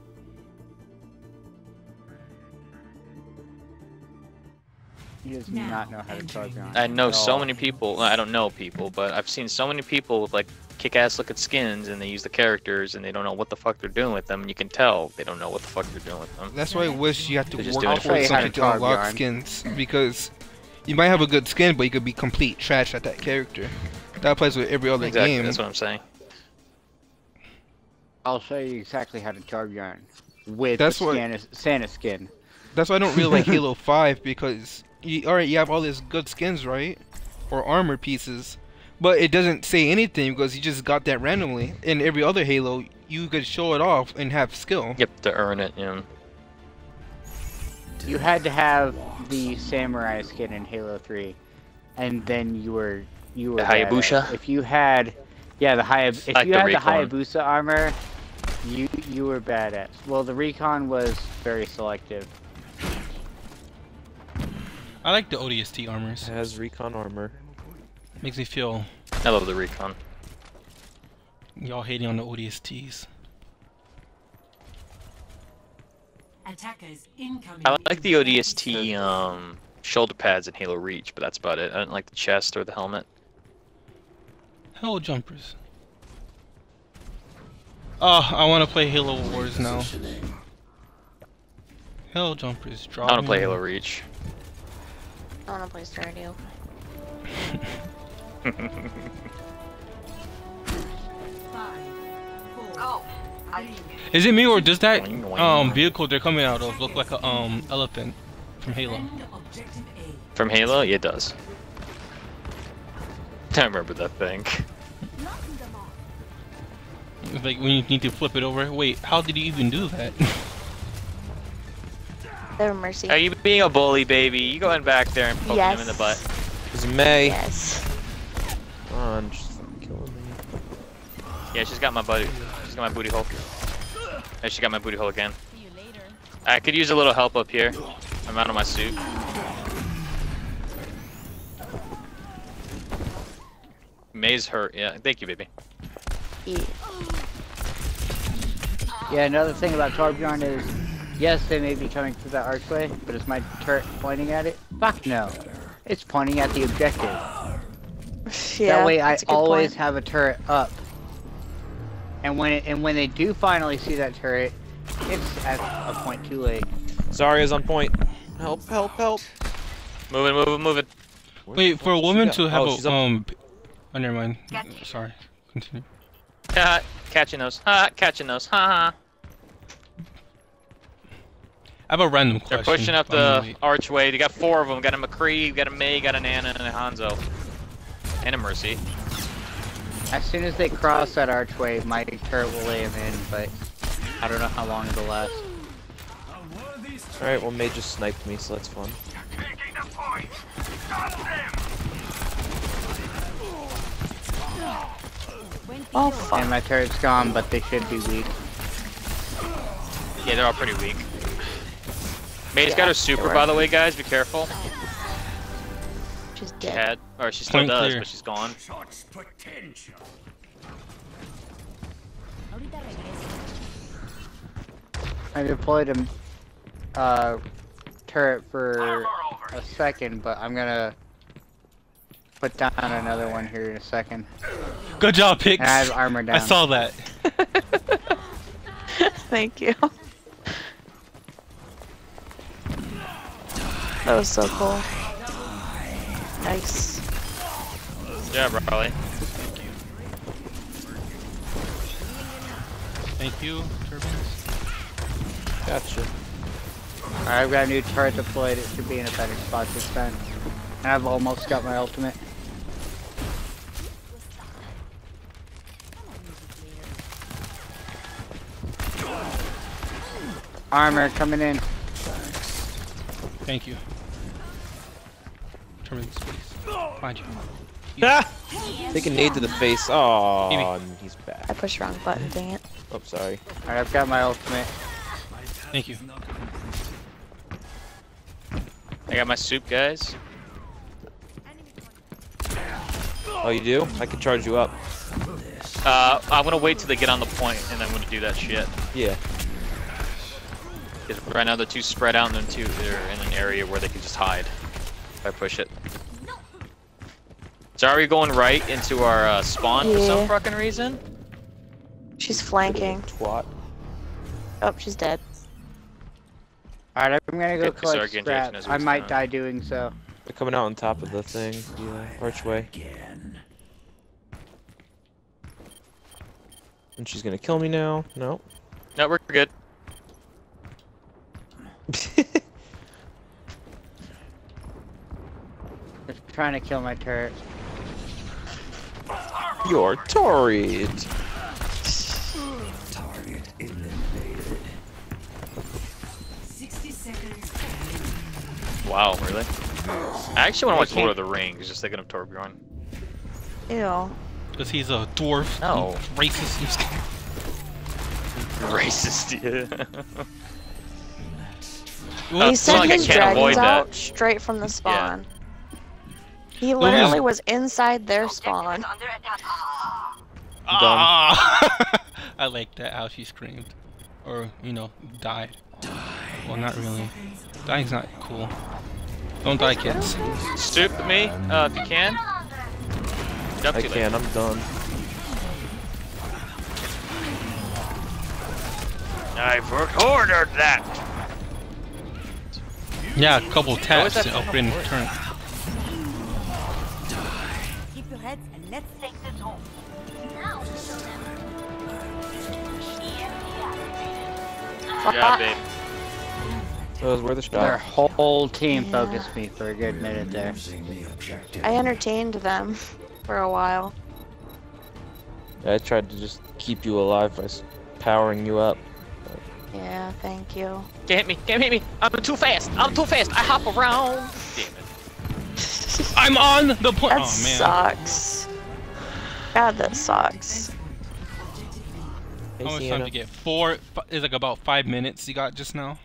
[SPEAKER 4] He does not know how to Torbjorn.
[SPEAKER 5] I know
[SPEAKER 4] at
[SPEAKER 5] so
[SPEAKER 4] all.
[SPEAKER 5] many people, well, I don't know people, but I've seen so many people with like kick-ass looking skins and they use the characters and they don't know what the fuck they're doing with them, and you can tell they don't know what the fuck they're doing with them.
[SPEAKER 3] That's why I wish you had to
[SPEAKER 5] They're just
[SPEAKER 3] work
[SPEAKER 5] doing it
[SPEAKER 4] for
[SPEAKER 3] towards
[SPEAKER 4] the
[SPEAKER 3] something to
[SPEAKER 4] Torbjorn.
[SPEAKER 3] unlock skins, because you might have a good skin, but you could be complete trash at that character. That applies with every other
[SPEAKER 5] Exactly,
[SPEAKER 3] game.
[SPEAKER 5] that's what I'm saying.
[SPEAKER 4] I'll show you exactly how to Torbjorn with
[SPEAKER 3] That's
[SPEAKER 4] the
[SPEAKER 3] what-
[SPEAKER 4] Santa, Santa skin.
[SPEAKER 3] That's why I don't really like Halo five, because you alright, you have all these good skins, right? Or armor pieces, but it doesn't say anything because you just got that randomly. In every other Halo, you could show it off and have skill.
[SPEAKER 5] Yep, to earn it, you know.
[SPEAKER 4] You had to have the samurai skin in Halo three, and then you were you were
[SPEAKER 5] The
[SPEAKER 4] badass.
[SPEAKER 5] Hayabusa?
[SPEAKER 4] If you had, yeah, the Hayab. If
[SPEAKER 5] Like
[SPEAKER 4] you
[SPEAKER 5] the
[SPEAKER 4] had the
[SPEAKER 5] Recon.
[SPEAKER 4] Hayabusa armor, you you were badass. Well, the Recon was very selective.
[SPEAKER 3] I like the O D S T armors.
[SPEAKER 2] It has recon armor.
[SPEAKER 3] Makes me feel
[SPEAKER 5] I love the Recon.
[SPEAKER 3] y'all hating on the O D S Ts.
[SPEAKER 9] Attackers incoming.
[SPEAKER 5] I like the O D S T um, shoulder pads in Halo Reach, but that's about it. I don't like the chest or the helmet.
[SPEAKER 3] Hell jumpers. Oh, I want to play Halo Wars now. Hell jumpers. Drop
[SPEAKER 5] I want to play
[SPEAKER 3] me.
[SPEAKER 5] Halo Reach.
[SPEAKER 1] I wanna play Stardew.
[SPEAKER 9] Five, four, three,
[SPEAKER 3] Is it me or does that
[SPEAKER 5] Boing, boing.
[SPEAKER 3] um vehicle they're coming out of look like a um elephant from Halo?
[SPEAKER 9] defend objective A.
[SPEAKER 5] From Halo? Yeah, it does. I remember that thing.
[SPEAKER 3] It's like when you need to flip it over. Wait, how did you even do that?
[SPEAKER 1] There, Mercy.
[SPEAKER 5] Are you being a bully, baby? You going back there and poking him in the butt.
[SPEAKER 2] It's May.
[SPEAKER 1] Yes.
[SPEAKER 2] Come on, just killing me.
[SPEAKER 5] Yeah, she's got my booty. She's got my booty hole. Yeah, she got my booty hole again. I could use a little help up here. I'm out of my suit. May's hurt. Yeah, thank you, baby.
[SPEAKER 1] Yeah.
[SPEAKER 4] Yeah, another thing about Torbjorn is, yes, they may be coming through that archway, but is my turret pointing at it? Fuck no. It's pointing at the objective.
[SPEAKER 1] Yeah,
[SPEAKER 4] That way I
[SPEAKER 1] that's a good
[SPEAKER 4] always
[SPEAKER 1] point.
[SPEAKER 4] have a turret up. And when it, and when they do finally see that turret, it's at a point too late.
[SPEAKER 2] Zarya's on point. Help, help, help.
[SPEAKER 5] Moving, moving, moving.
[SPEAKER 2] Where
[SPEAKER 3] Wait,
[SPEAKER 2] the
[SPEAKER 3] for a
[SPEAKER 2] fuck she
[SPEAKER 3] woman
[SPEAKER 2] got-
[SPEAKER 3] to have
[SPEAKER 2] oh, she's
[SPEAKER 3] a
[SPEAKER 2] up-
[SPEAKER 3] um. Oh, never mind. Sorry. Continue.
[SPEAKER 5] Ha, catching those. Ha, catching those. Ha ha.
[SPEAKER 3] I have a random
[SPEAKER 5] They're
[SPEAKER 3] question.
[SPEAKER 5] pushing up
[SPEAKER 3] by
[SPEAKER 5] the
[SPEAKER 3] way.
[SPEAKER 5] archway. They got four of them. Got a McCree, got a May, got an Anna, and a Hanzo. And a Mercy.
[SPEAKER 4] As soon as they cross that archway, my turret will lay him in, but I don't know how long it'll last.
[SPEAKER 2] Alright, well, May just sniped me, so that's fun.
[SPEAKER 1] Oh fuck.
[SPEAKER 4] And my turret's gone, but they should be weak.
[SPEAKER 5] Yeah, they're all pretty weak. May's
[SPEAKER 1] Yeah,
[SPEAKER 5] got her super,
[SPEAKER 1] they
[SPEAKER 5] by
[SPEAKER 1] were.
[SPEAKER 5] the way, guys. Be careful.
[SPEAKER 1] She's
[SPEAKER 5] She
[SPEAKER 1] dead.
[SPEAKER 5] had, or she still
[SPEAKER 3] Point
[SPEAKER 5] does,
[SPEAKER 3] clear.
[SPEAKER 5] but she's gone.
[SPEAKER 6] Shots potential.
[SPEAKER 4] I deployed a uh, turret for a second, but I'm gonna put down another one here in a second.
[SPEAKER 3] Good job, Pix.
[SPEAKER 4] And I have armor down.
[SPEAKER 3] I saw that.
[SPEAKER 1] Thank you. That was so cool. Nice.
[SPEAKER 5] Yeah, Riley.
[SPEAKER 3] Thank you, Turbines.
[SPEAKER 2] Gotcha.
[SPEAKER 4] Alright, I've got a new turret deployed. It should be in a better spot this time. And I've almost got my ultimate. Armor coming in.
[SPEAKER 3] Thank you. Turbines, please. Find you.
[SPEAKER 2] Ah! Take a nade to the face. Oh,
[SPEAKER 3] Maybe.
[SPEAKER 2] and he's back.
[SPEAKER 1] I pushed wrong button, dang it.
[SPEAKER 2] Oh, sorry.
[SPEAKER 4] Alright, I've got my ultimate.
[SPEAKER 3] Thank you.
[SPEAKER 5] I got my soup, guys.
[SPEAKER 2] Oh, you do? I can charge you up.
[SPEAKER 5] Uh, I'm gonna wait till they get on the point, and then I'm gonna do that shit.
[SPEAKER 2] Yeah.
[SPEAKER 5] 'Cause right now they're too spread out, and then too they're in an area where they can just hide if I push it. So are we going right into our uh, spawn for some
[SPEAKER 1] Yeah.
[SPEAKER 5] fucking reason?
[SPEAKER 1] She's flanking.
[SPEAKER 2] Twat.
[SPEAKER 1] Oh, she's dead.
[SPEAKER 4] Alright, I'm gonna go
[SPEAKER 5] Okay, 'cause our
[SPEAKER 4] collect
[SPEAKER 5] Genji
[SPEAKER 4] scrap.
[SPEAKER 5] knows
[SPEAKER 4] I
[SPEAKER 5] what's
[SPEAKER 4] might
[SPEAKER 5] going on.
[SPEAKER 4] die doing so.
[SPEAKER 2] They're coming out on top of the thing, the uh, archway.
[SPEAKER 6] Again.
[SPEAKER 2] And she's gonna kill me now. No.
[SPEAKER 5] No, we're good.
[SPEAKER 4] They're trying to kill my turret.
[SPEAKER 2] Your turret.
[SPEAKER 6] Target eliminated.
[SPEAKER 9] sixty seconds.
[SPEAKER 5] Wow, really? I actually want to watch
[SPEAKER 4] can't-
[SPEAKER 5] Lord of the Rings, just thinking of Torbjorn.
[SPEAKER 1] Ew.
[SPEAKER 3] Because he's a dwarf.
[SPEAKER 5] No.
[SPEAKER 3] Racist. I'm just kidding.
[SPEAKER 5] Racist, yeah.
[SPEAKER 3] Well,
[SPEAKER 5] Uh,
[SPEAKER 1] He
[SPEAKER 5] it's
[SPEAKER 1] sent
[SPEAKER 5] not like I
[SPEAKER 1] his
[SPEAKER 5] can't avoid
[SPEAKER 1] dragons
[SPEAKER 5] that.
[SPEAKER 1] out straight from the spawn. He
[SPEAKER 3] Well,
[SPEAKER 1] literally
[SPEAKER 3] his-
[SPEAKER 1] was inside their spawn.
[SPEAKER 3] Ah! I like that how she screamed, or you know, died. Well, not really. Dying's not cool. Don't die, kids.
[SPEAKER 5] Stoop at me, uh, if you can. Up
[SPEAKER 2] I
[SPEAKER 5] too late.
[SPEAKER 2] can, I'm done.
[SPEAKER 5] I've ordered that.
[SPEAKER 3] Yeah, a couple taps
[SPEAKER 5] that
[SPEAKER 3] to
[SPEAKER 5] from
[SPEAKER 3] upgrade
[SPEAKER 5] before?
[SPEAKER 3] turn.
[SPEAKER 8] Keep your heads and let's take this home. Now show them.
[SPEAKER 5] Good job, babe.
[SPEAKER 2] That was worth a
[SPEAKER 4] Their
[SPEAKER 2] shot.
[SPEAKER 4] whole team
[SPEAKER 1] Yeah.
[SPEAKER 4] focused me for a good minute there.
[SPEAKER 6] Losing the objective.
[SPEAKER 1] I entertained them for a while.
[SPEAKER 2] I tried to just keep you alive by s- powering you up.
[SPEAKER 1] Yeah, thank you.
[SPEAKER 5] Can't hit me, can't hit me. I'm too fast, I'm too fast. I hop around. Damn it.
[SPEAKER 3] I'm on the point.
[SPEAKER 1] That
[SPEAKER 3] Oh man.
[SPEAKER 1] sucks. God, that sucks.
[SPEAKER 2] Hey,
[SPEAKER 3] How much time
[SPEAKER 2] Sienna.
[SPEAKER 3] to get? Four. F it's like about five minutes you got just now.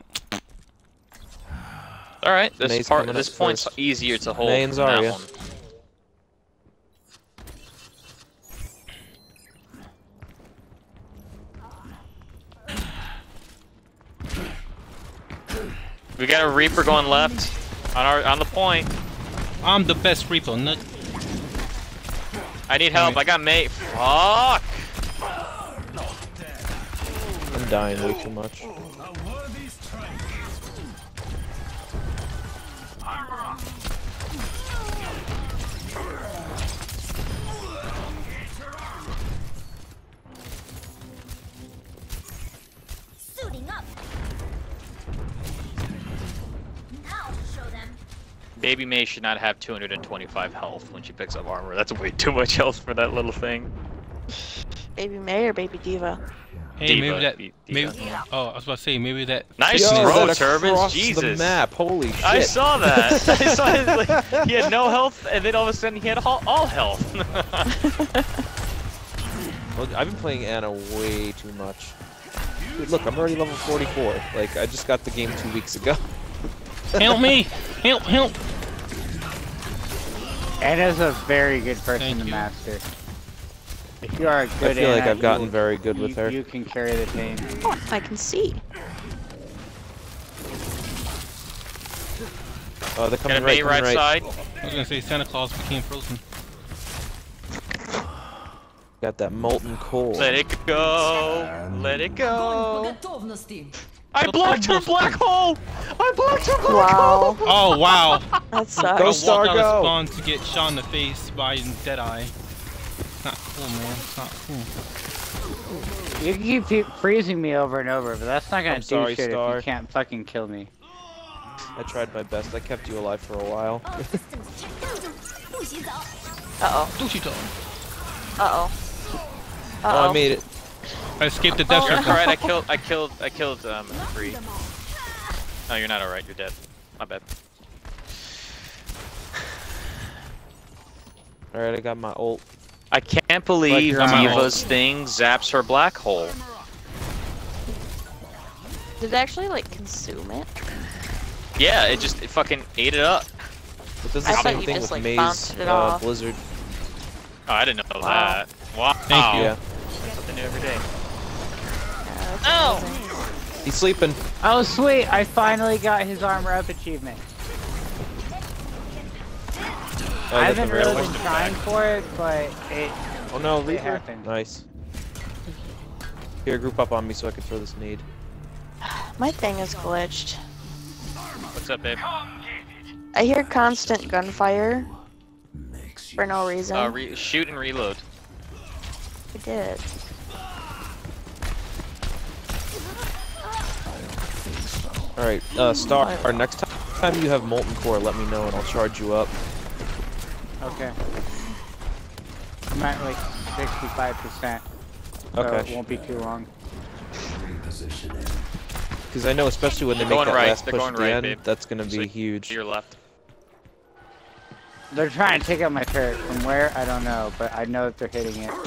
[SPEAKER 5] All right, this
[SPEAKER 2] May's
[SPEAKER 5] part,
[SPEAKER 2] coming
[SPEAKER 5] this
[SPEAKER 2] up
[SPEAKER 5] point's
[SPEAKER 2] first.
[SPEAKER 5] easier to hold
[SPEAKER 2] May and
[SPEAKER 5] than that
[SPEAKER 2] Zarya.
[SPEAKER 5] one. We got a Reaper going left on our on the point.
[SPEAKER 3] I'm the best Reaper. Nut.
[SPEAKER 5] I need help. I got mate. Fuck.
[SPEAKER 2] I'm dying way too much.
[SPEAKER 8] Suiting up. Now show them.
[SPEAKER 5] Baby May should not have two hundred twenty-five health when she picks up armor. That's way too much health for that little thing.
[SPEAKER 1] Baby May or Baby Diva?
[SPEAKER 3] Hey,
[SPEAKER 5] Diva,
[SPEAKER 3] maybe that.
[SPEAKER 5] Diva.
[SPEAKER 3] Maybe. Oh, I was about to say maybe that.
[SPEAKER 5] Nice
[SPEAKER 2] Yo,
[SPEAKER 5] throw,
[SPEAKER 2] that
[SPEAKER 5] Turbans.
[SPEAKER 2] across
[SPEAKER 5] Jesus.
[SPEAKER 2] the map. Holy shit.
[SPEAKER 5] I saw that. I saw his, like, he had no health, and then all of a sudden he had all, all health.
[SPEAKER 2] Well, I've been playing Anna way too much. Dude, look, I'm already level forty-four. Like, I just got the game two weeks ago.
[SPEAKER 3] Help me! Help! Help!
[SPEAKER 4] Anna's a very good person
[SPEAKER 3] Thank
[SPEAKER 4] to
[SPEAKER 3] you.
[SPEAKER 4] master. If you are a good
[SPEAKER 2] I feel like
[SPEAKER 4] Anna,
[SPEAKER 2] I've gotten
[SPEAKER 4] you,
[SPEAKER 2] very good with
[SPEAKER 4] you,
[SPEAKER 2] her.
[SPEAKER 4] You can carry the team.
[SPEAKER 1] Oh, I can see.
[SPEAKER 2] Oh, they're coming
[SPEAKER 5] Got a
[SPEAKER 2] right,
[SPEAKER 5] May
[SPEAKER 2] coming
[SPEAKER 5] right
[SPEAKER 2] right.
[SPEAKER 5] side.
[SPEAKER 3] I was gonna say Santa Claus became frozen.
[SPEAKER 2] Got that molten coal.
[SPEAKER 5] Let it go. Let it go.
[SPEAKER 9] Готовности.
[SPEAKER 5] I blocked her black hole. I blocked her black
[SPEAKER 1] Wow.
[SPEAKER 5] hole.
[SPEAKER 3] Oh wow!
[SPEAKER 1] That
[SPEAKER 3] I
[SPEAKER 1] sucks.
[SPEAKER 2] Go Star,
[SPEAKER 3] walked out of
[SPEAKER 2] go.
[SPEAKER 3] spawn to get shot in the face by Deadeye. It's not cool, man. It's not cool.
[SPEAKER 4] You can keep freezing me over and over, but that's not gonna
[SPEAKER 2] I'm
[SPEAKER 4] do
[SPEAKER 2] sorry,
[SPEAKER 4] shit
[SPEAKER 2] Star.
[SPEAKER 4] if you can't fucking kill me.
[SPEAKER 2] I tried my best. I kept you alive for a while.
[SPEAKER 8] All systems check down. 不洗澡。
[SPEAKER 1] Uh oh.
[SPEAKER 3] Dushito.
[SPEAKER 1] Uh oh. Uh
[SPEAKER 2] Oh, I
[SPEAKER 1] oh.
[SPEAKER 2] made it.
[SPEAKER 3] I escaped the death
[SPEAKER 5] You're
[SPEAKER 3] circle.
[SPEAKER 5] alright. I killed. I killed. I killed. Um, three. No, you're not alright. You're dead. My bad.
[SPEAKER 2] Alright, I got my ult.
[SPEAKER 5] I can't believe
[SPEAKER 4] you're on
[SPEAKER 5] Diva's thing zaps her black hole.
[SPEAKER 1] Did it actually like consume it?
[SPEAKER 5] Yeah, it just it fucking ate it up.
[SPEAKER 2] It does the
[SPEAKER 1] I thought
[SPEAKER 2] same
[SPEAKER 1] you
[SPEAKER 2] thing
[SPEAKER 1] just,
[SPEAKER 2] with
[SPEAKER 1] like,
[SPEAKER 2] Maze
[SPEAKER 1] bounced it
[SPEAKER 2] uh,
[SPEAKER 1] off.
[SPEAKER 2] Blizzard.
[SPEAKER 5] Oh, I didn't know
[SPEAKER 1] Wow.
[SPEAKER 5] that. Wow.
[SPEAKER 3] Thank you.
[SPEAKER 2] Yeah.
[SPEAKER 5] Something new every day.
[SPEAKER 1] Yeah, that's
[SPEAKER 5] Ow!
[SPEAKER 1] amazing.
[SPEAKER 2] He's sleeping.
[SPEAKER 4] Oh sweet! I finally got his armor up achievement.
[SPEAKER 2] Oh,
[SPEAKER 4] I
[SPEAKER 2] you got the
[SPEAKER 4] haven't
[SPEAKER 2] rare
[SPEAKER 4] really
[SPEAKER 2] one.
[SPEAKER 4] been trying for it, but it.
[SPEAKER 2] Oh no,
[SPEAKER 4] It
[SPEAKER 2] Reaper.
[SPEAKER 4] happened.
[SPEAKER 2] Nice. Here, group up on me so I can throw this nade.
[SPEAKER 1] My thing is glitched.
[SPEAKER 5] What's up, babe?
[SPEAKER 1] I hear constant gunfire for no reason.
[SPEAKER 5] Uh, re shoot and reload.
[SPEAKER 1] I did.
[SPEAKER 2] Alright, uh, Star, or next time you have Molten Core, let me know and I'll charge you up.
[SPEAKER 4] Okay. I'm at like sixty-five percent. So
[SPEAKER 2] Okay.
[SPEAKER 4] it won't be too long.
[SPEAKER 2] Because I know, especially when they
[SPEAKER 5] They're
[SPEAKER 2] make
[SPEAKER 5] going
[SPEAKER 2] that
[SPEAKER 5] right,
[SPEAKER 2] last
[SPEAKER 5] they're
[SPEAKER 2] push
[SPEAKER 5] going
[SPEAKER 2] at the
[SPEAKER 5] right,
[SPEAKER 2] end,
[SPEAKER 5] babe.
[SPEAKER 2] that's gonna
[SPEAKER 5] So
[SPEAKER 2] be huge.
[SPEAKER 5] To your left.
[SPEAKER 4] They're trying to take out my turret. From where? I don't know, but I know that they're hitting it.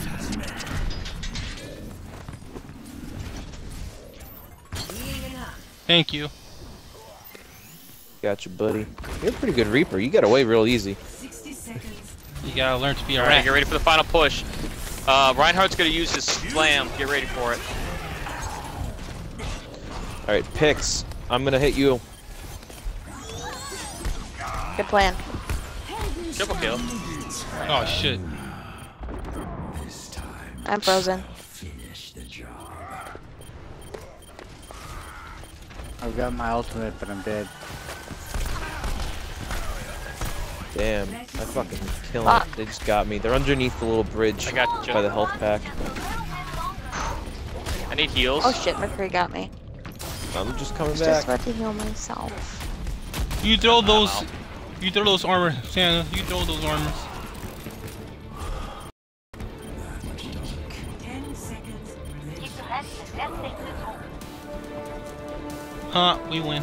[SPEAKER 3] Thank you.
[SPEAKER 2] Gotcha, buddy. You're a pretty good Reaper. You got away real easy.
[SPEAKER 9] sixty seconds.
[SPEAKER 3] You gotta learn to be a
[SPEAKER 5] Alright,
[SPEAKER 3] rat.
[SPEAKER 5] get ready for the final push. Uh, Reinhardt's gonna use his slam. Get ready for it.
[SPEAKER 2] Alright, Pix. I'm gonna hit you.
[SPEAKER 1] Good plan.
[SPEAKER 5] Triple kill.
[SPEAKER 3] Oh shit.
[SPEAKER 1] I'm frozen.
[SPEAKER 4] I've got my ultimate, but I'm dead.
[SPEAKER 2] Damn, I fucking killing
[SPEAKER 1] Fuck.
[SPEAKER 2] it. They just got me. They're underneath the little bridge
[SPEAKER 5] I got you.
[SPEAKER 2] by the health pack.
[SPEAKER 5] I need heals.
[SPEAKER 1] Oh shit, Mercury got me.
[SPEAKER 2] I'm just coming
[SPEAKER 1] I was just
[SPEAKER 2] back.
[SPEAKER 1] about to heal myself.
[SPEAKER 3] You throw those. You throw those armor, Santa. You throw those armors.
[SPEAKER 9] ten seconds.
[SPEAKER 3] Huh? We win.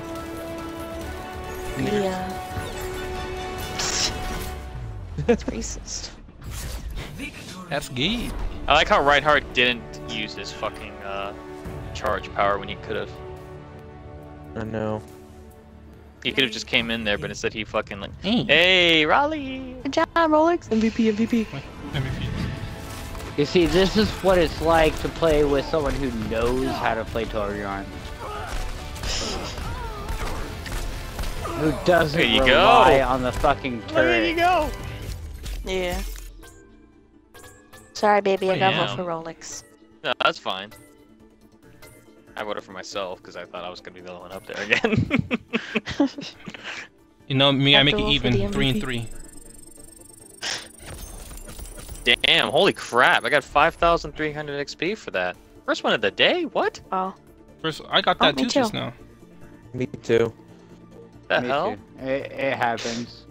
[SPEAKER 1] Yeah. That's racist.
[SPEAKER 3] That's gay.
[SPEAKER 5] I like how Reinhardt didn't use his fucking uh, charge power when he could have.
[SPEAKER 2] I know.
[SPEAKER 5] He could have just came in there, but instead he fucking like,
[SPEAKER 3] Hey.
[SPEAKER 5] hey, Raleigh.
[SPEAKER 1] Good job, Rolex. M V P, M V P.
[SPEAKER 3] M V P.
[SPEAKER 4] You see, this is what it's like to play with someone who knows how to play Torbjorn. Who doesn't
[SPEAKER 5] There you go.
[SPEAKER 4] rely on the fucking
[SPEAKER 5] There you
[SPEAKER 4] turret.
[SPEAKER 5] go.
[SPEAKER 1] Yeah. Sorry, baby. I got
[SPEAKER 5] Yeah.
[SPEAKER 1] vote for Rolex.
[SPEAKER 5] No, that's fine. I voted for myself because I thought I was gonna be the one up there again.
[SPEAKER 3] You know me, I
[SPEAKER 1] Have
[SPEAKER 3] make
[SPEAKER 1] to
[SPEAKER 3] it
[SPEAKER 1] roll for
[SPEAKER 3] even.
[SPEAKER 1] the
[SPEAKER 3] Three and
[SPEAKER 1] M V P.
[SPEAKER 3] three.
[SPEAKER 5] Damn! Holy crap! I got five thousand three hundred X P for that. First one of the day. What?
[SPEAKER 1] Oh.
[SPEAKER 3] First, I got
[SPEAKER 1] Oh,
[SPEAKER 3] that
[SPEAKER 1] me
[SPEAKER 3] too just
[SPEAKER 1] too.
[SPEAKER 3] now.
[SPEAKER 2] Me too.
[SPEAKER 5] The
[SPEAKER 4] Me
[SPEAKER 5] hell?
[SPEAKER 4] too. It, it happens.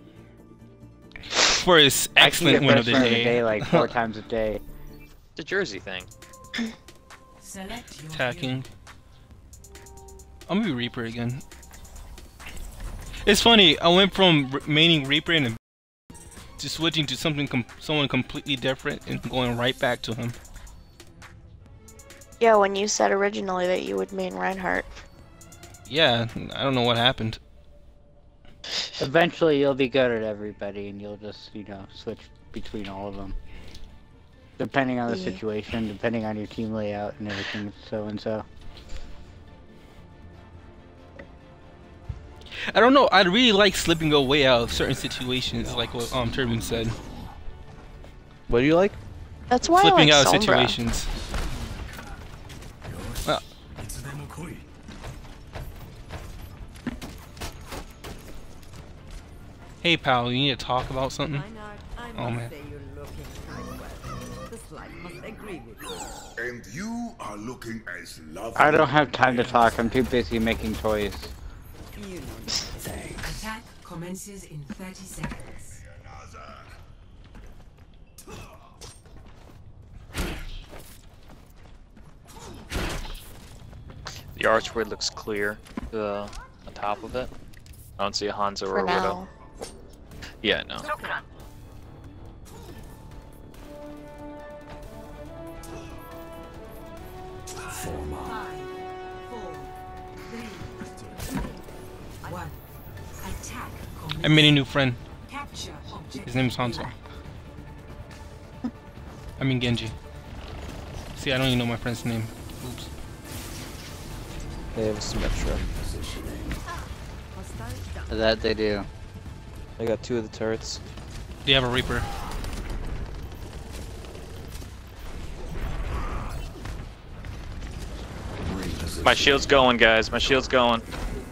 [SPEAKER 3] For his
[SPEAKER 4] I can
[SPEAKER 3] excellent
[SPEAKER 4] get
[SPEAKER 3] win of the
[SPEAKER 4] first
[SPEAKER 3] day.
[SPEAKER 4] like four times a day.
[SPEAKER 5] It's a Jersey thing.
[SPEAKER 9] Select your
[SPEAKER 3] Attacking. I'm gonna be Reaper again. It's funny, I went from re- maining Reaper and to switching to something com someone completely different and going right back to him.
[SPEAKER 1] Yeah, when you said originally that you would main Reinhardt.
[SPEAKER 3] Yeah, I don't know what happened.
[SPEAKER 4] Eventually, you'll be good at everybody, and you'll just, you know, switch between all of them. Depending on the
[SPEAKER 1] Yeah.
[SPEAKER 4] situation, depending on your team layout and everything, so and so.
[SPEAKER 3] I don't know, I'd really like slipping away out of certain situations, like what um Turbine said.
[SPEAKER 2] What do you like?
[SPEAKER 1] That's why
[SPEAKER 3] Flipping
[SPEAKER 1] I
[SPEAKER 3] out
[SPEAKER 1] like
[SPEAKER 3] of
[SPEAKER 1] Sombra.
[SPEAKER 3] situations. Well, hey pal, you need to talk about something?
[SPEAKER 9] Reinhardt, I
[SPEAKER 3] Oh,
[SPEAKER 9] must
[SPEAKER 3] man.
[SPEAKER 9] say you're looking kind well. The slide must agree with you.
[SPEAKER 6] And you are looking as lovely.
[SPEAKER 4] I don't have time to talk, I'm too busy making toys.
[SPEAKER 9] You know.
[SPEAKER 10] Attack commences in thirty seconds.
[SPEAKER 5] The archway looks clear. The on top of it. I don't see a Hanzo or
[SPEAKER 1] For
[SPEAKER 5] a Widow.
[SPEAKER 1] now.
[SPEAKER 5] Yeah, no.
[SPEAKER 10] Five, four, three, two, one. Attack
[SPEAKER 3] I made a new friend.
[SPEAKER 10] capture objective.
[SPEAKER 3] His name is Hanzo. I mean Genji. See, I don't even know my friend's name. Oops.
[SPEAKER 2] They have a Symmetra.
[SPEAKER 4] That they do.
[SPEAKER 2] I got two of the turrets.
[SPEAKER 3] Do you have a Reaper?
[SPEAKER 5] My shield's going, guys. My shield's going.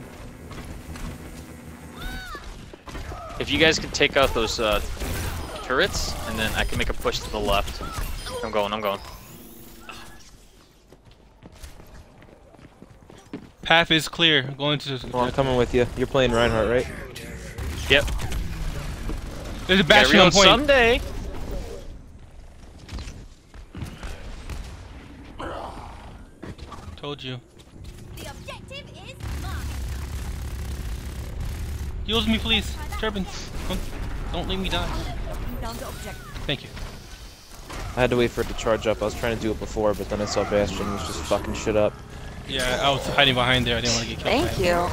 [SPEAKER 5] If you guys can take out those uh, turrets, and then I can make a push to the left. I'm going, I'm going.
[SPEAKER 3] Path is clear. Going to.
[SPEAKER 2] Well, I'm coming with you. You're playing Reinhardt, right?
[SPEAKER 5] Yep.
[SPEAKER 3] There's a
[SPEAKER 5] Gotta
[SPEAKER 3] Bastion on
[SPEAKER 5] reload
[SPEAKER 3] point.
[SPEAKER 5] someday.
[SPEAKER 3] Told you.
[SPEAKER 8] The objective is mine.
[SPEAKER 3] Use me, please. Turbine. Don't, don't let me die.
[SPEAKER 9] Down the objective.
[SPEAKER 3] Thank you.
[SPEAKER 2] I had to wait for it to charge up. I was trying to do it before, but then I saw Bastion was just fucking shit up.
[SPEAKER 3] Yeah, I was hiding behind there. I didn't want to get killed.
[SPEAKER 1] Thank you.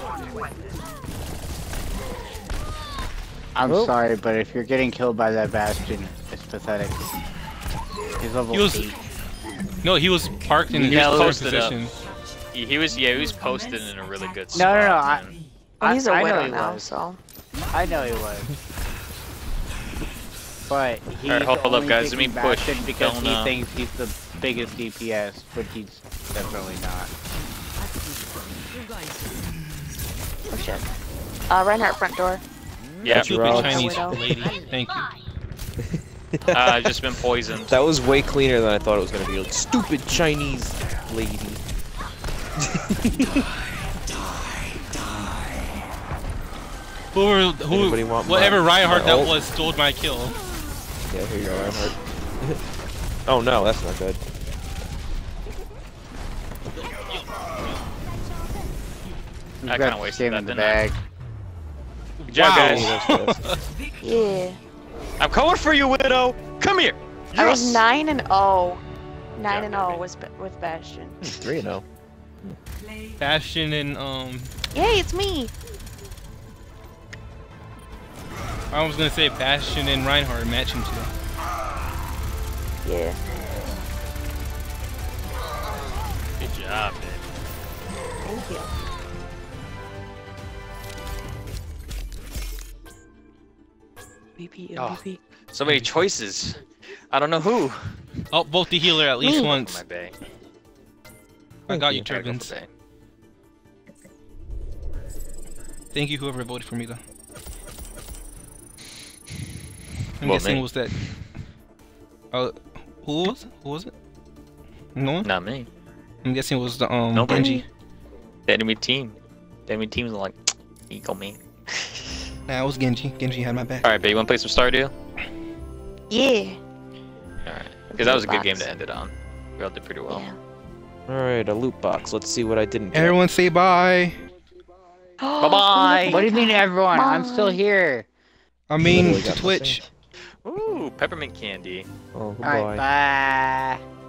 [SPEAKER 4] I'm
[SPEAKER 2] Oh.
[SPEAKER 4] sorry, but if you're getting killed by that Bastion, it's pathetic. He's level
[SPEAKER 3] He was-
[SPEAKER 4] eight.
[SPEAKER 3] No, he was parked in
[SPEAKER 5] He
[SPEAKER 3] his
[SPEAKER 5] was
[SPEAKER 3] current
[SPEAKER 5] posted up.
[SPEAKER 3] position.
[SPEAKER 5] He, he was, yeah, he was posted in a really good
[SPEAKER 4] No,
[SPEAKER 5] spot.
[SPEAKER 4] no, no, I,
[SPEAKER 5] man.
[SPEAKER 1] Well, he's a
[SPEAKER 4] I, I know
[SPEAKER 1] widow
[SPEAKER 4] he
[SPEAKER 1] now,
[SPEAKER 4] was.
[SPEAKER 1] so.
[SPEAKER 4] I know he was. But he's
[SPEAKER 5] Alright, hold up,
[SPEAKER 4] only
[SPEAKER 5] guys, let me
[SPEAKER 4] picking
[SPEAKER 5] push.
[SPEAKER 4] Bastion because
[SPEAKER 5] Don't,
[SPEAKER 4] he
[SPEAKER 5] uh,
[SPEAKER 4] thinks he's the biggest D P S, but he's definitely not.
[SPEAKER 9] You're going to.
[SPEAKER 1] Oh shit. Uh, Reinhardt front door.
[SPEAKER 5] Yeah,
[SPEAKER 3] Stupid
[SPEAKER 2] Alex.
[SPEAKER 3] Chinese
[SPEAKER 1] Widow.
[SPEAKER 3] lady. Thank you.
[SPEAKER 5] uh, I've just been poisoned.
[SPEAKER 2] That was way cleaner than I thought it was gonna be. Like, stupid Chinese lady.
[SPEAKER 3] Whoever, who,
[SPEAKER 2] Anybody want
[SPEAKER 3] whatever
[SPEAKER 2] my-
[SPEAKER 3] Reinhardt
[SPEAKER 2] my
[SPEAKER 3] that
[SPEAKER 2] ult?
[SPEAKER 3] was stole my kill.
[SPEAKER 2] Yeah, here you go, Reinhardt. Oh no, that's not good.
[SPEAKER 4] You've
[SPEAKER 5] I
[SPEAKER 4] got
[SPEAKER 5] kinda wasted
[SPEAKER 4] Stim
[SPEAKER 5] that,
[SPEAKER 4] in the
[SPEAKER 5] didn't I?
[SPEAKER 4] bag.
[SPEAKER 5] Good job,
[SPEAKER 3] Wow.
[SPEAKER 5] guys.
[SPEAKER 2] Oh, that's good.
[SPEAKER 1] Yeah.
[SPEAKER 5] I'm coming for you, Widow. Come here.
[SPEAKER 1] I was
[SPEAKER 5] Yes!
[SPEAKER 1] nine and oh. Nine
[SPEAKER 5] Yeah,
[SPEAKER 1] and oh
[SPEAKER 5] baby.
[SPEAKER 1] was ba- with Bastion.
[SPEAKER 2] Three and oh.
[SPEAKER 10] Play
[SPEAKER 3] Bastion and um,
[SPEAKER 1] Yay, it's me.
[SPEAKER 3] I was gonna say Bastion and Reinhardt matching today.
[SPEAKER 1] Yeah.
[SPEAKER 5] Good job, baby.
[SPEAKER 1] Thank you. M V P,
[SPEAKER 5] Oh.
[SPEAKER 1] M V P.
[SPEAKER 5] So many choices. I don't know who.
[SPEAKER 3] Oh, both the healer at least
[SPEAKER 1] Me.
[SPEAKER 3] once.
[SPEAKER 5] My bay.
[SPEAKER 3] I got you,
[SPEAKER 5] Gotta go for
[SPEAKER 3] Turbines.
[SPEAKER 5] bay.
[SPEAKER 3] Thank you, whoever voted for me, though. I'm
[SPEAKER 5] Well,
[SPEAKER 3] guessing
[SPEAKER 5] me.
[SPEAKER 3] it was that. Uh, who was it? Who was it? No one?
[SPEAKER 5] Not me.
[SPEAKER 3] I'm guessing it was the um
[SPEAKER 5] Nobody.
[SPEAKER 3] Genji.
[SPEAKER 5] The enemy team. The enemy team's like, Eagle me.
[SPEAKER 3] Nah, it was Genji. Genji had my back.
[SPEAKER 5] Alright, babe, you wanna play some Stardew?
[SPEAKER 1] Yeah.
[SPEAKER 5] Alright. Because that was a good
[SPEAKER 1] Box.
[SPEAKER 5] game to end it on. We all did pretty well.
[SPEAKER 1] Yeah.
[SPEAKER 2] Alright, a loot box. Let's see what I didn't get.
[SPEAKER 3] Everyone say bye.
[SPEAKER 5] Bye bye!
[SPEAKER 4] What do you mean, everyone? I'm still here.
[SPEAKER 3] I mean,
[SPEAKER 2] Literally
[SPEAKER 3] to
[SPEAKER 2] got
[SPEAKER 3] Twitch.
[SPEAKER 5] Ooh, peppermint candy.
[SPEAKER 2] Oh,
[SPEAKER 4] Alright,
[SPEAKER 2] goodbye.
[SPEAKER 4] bye.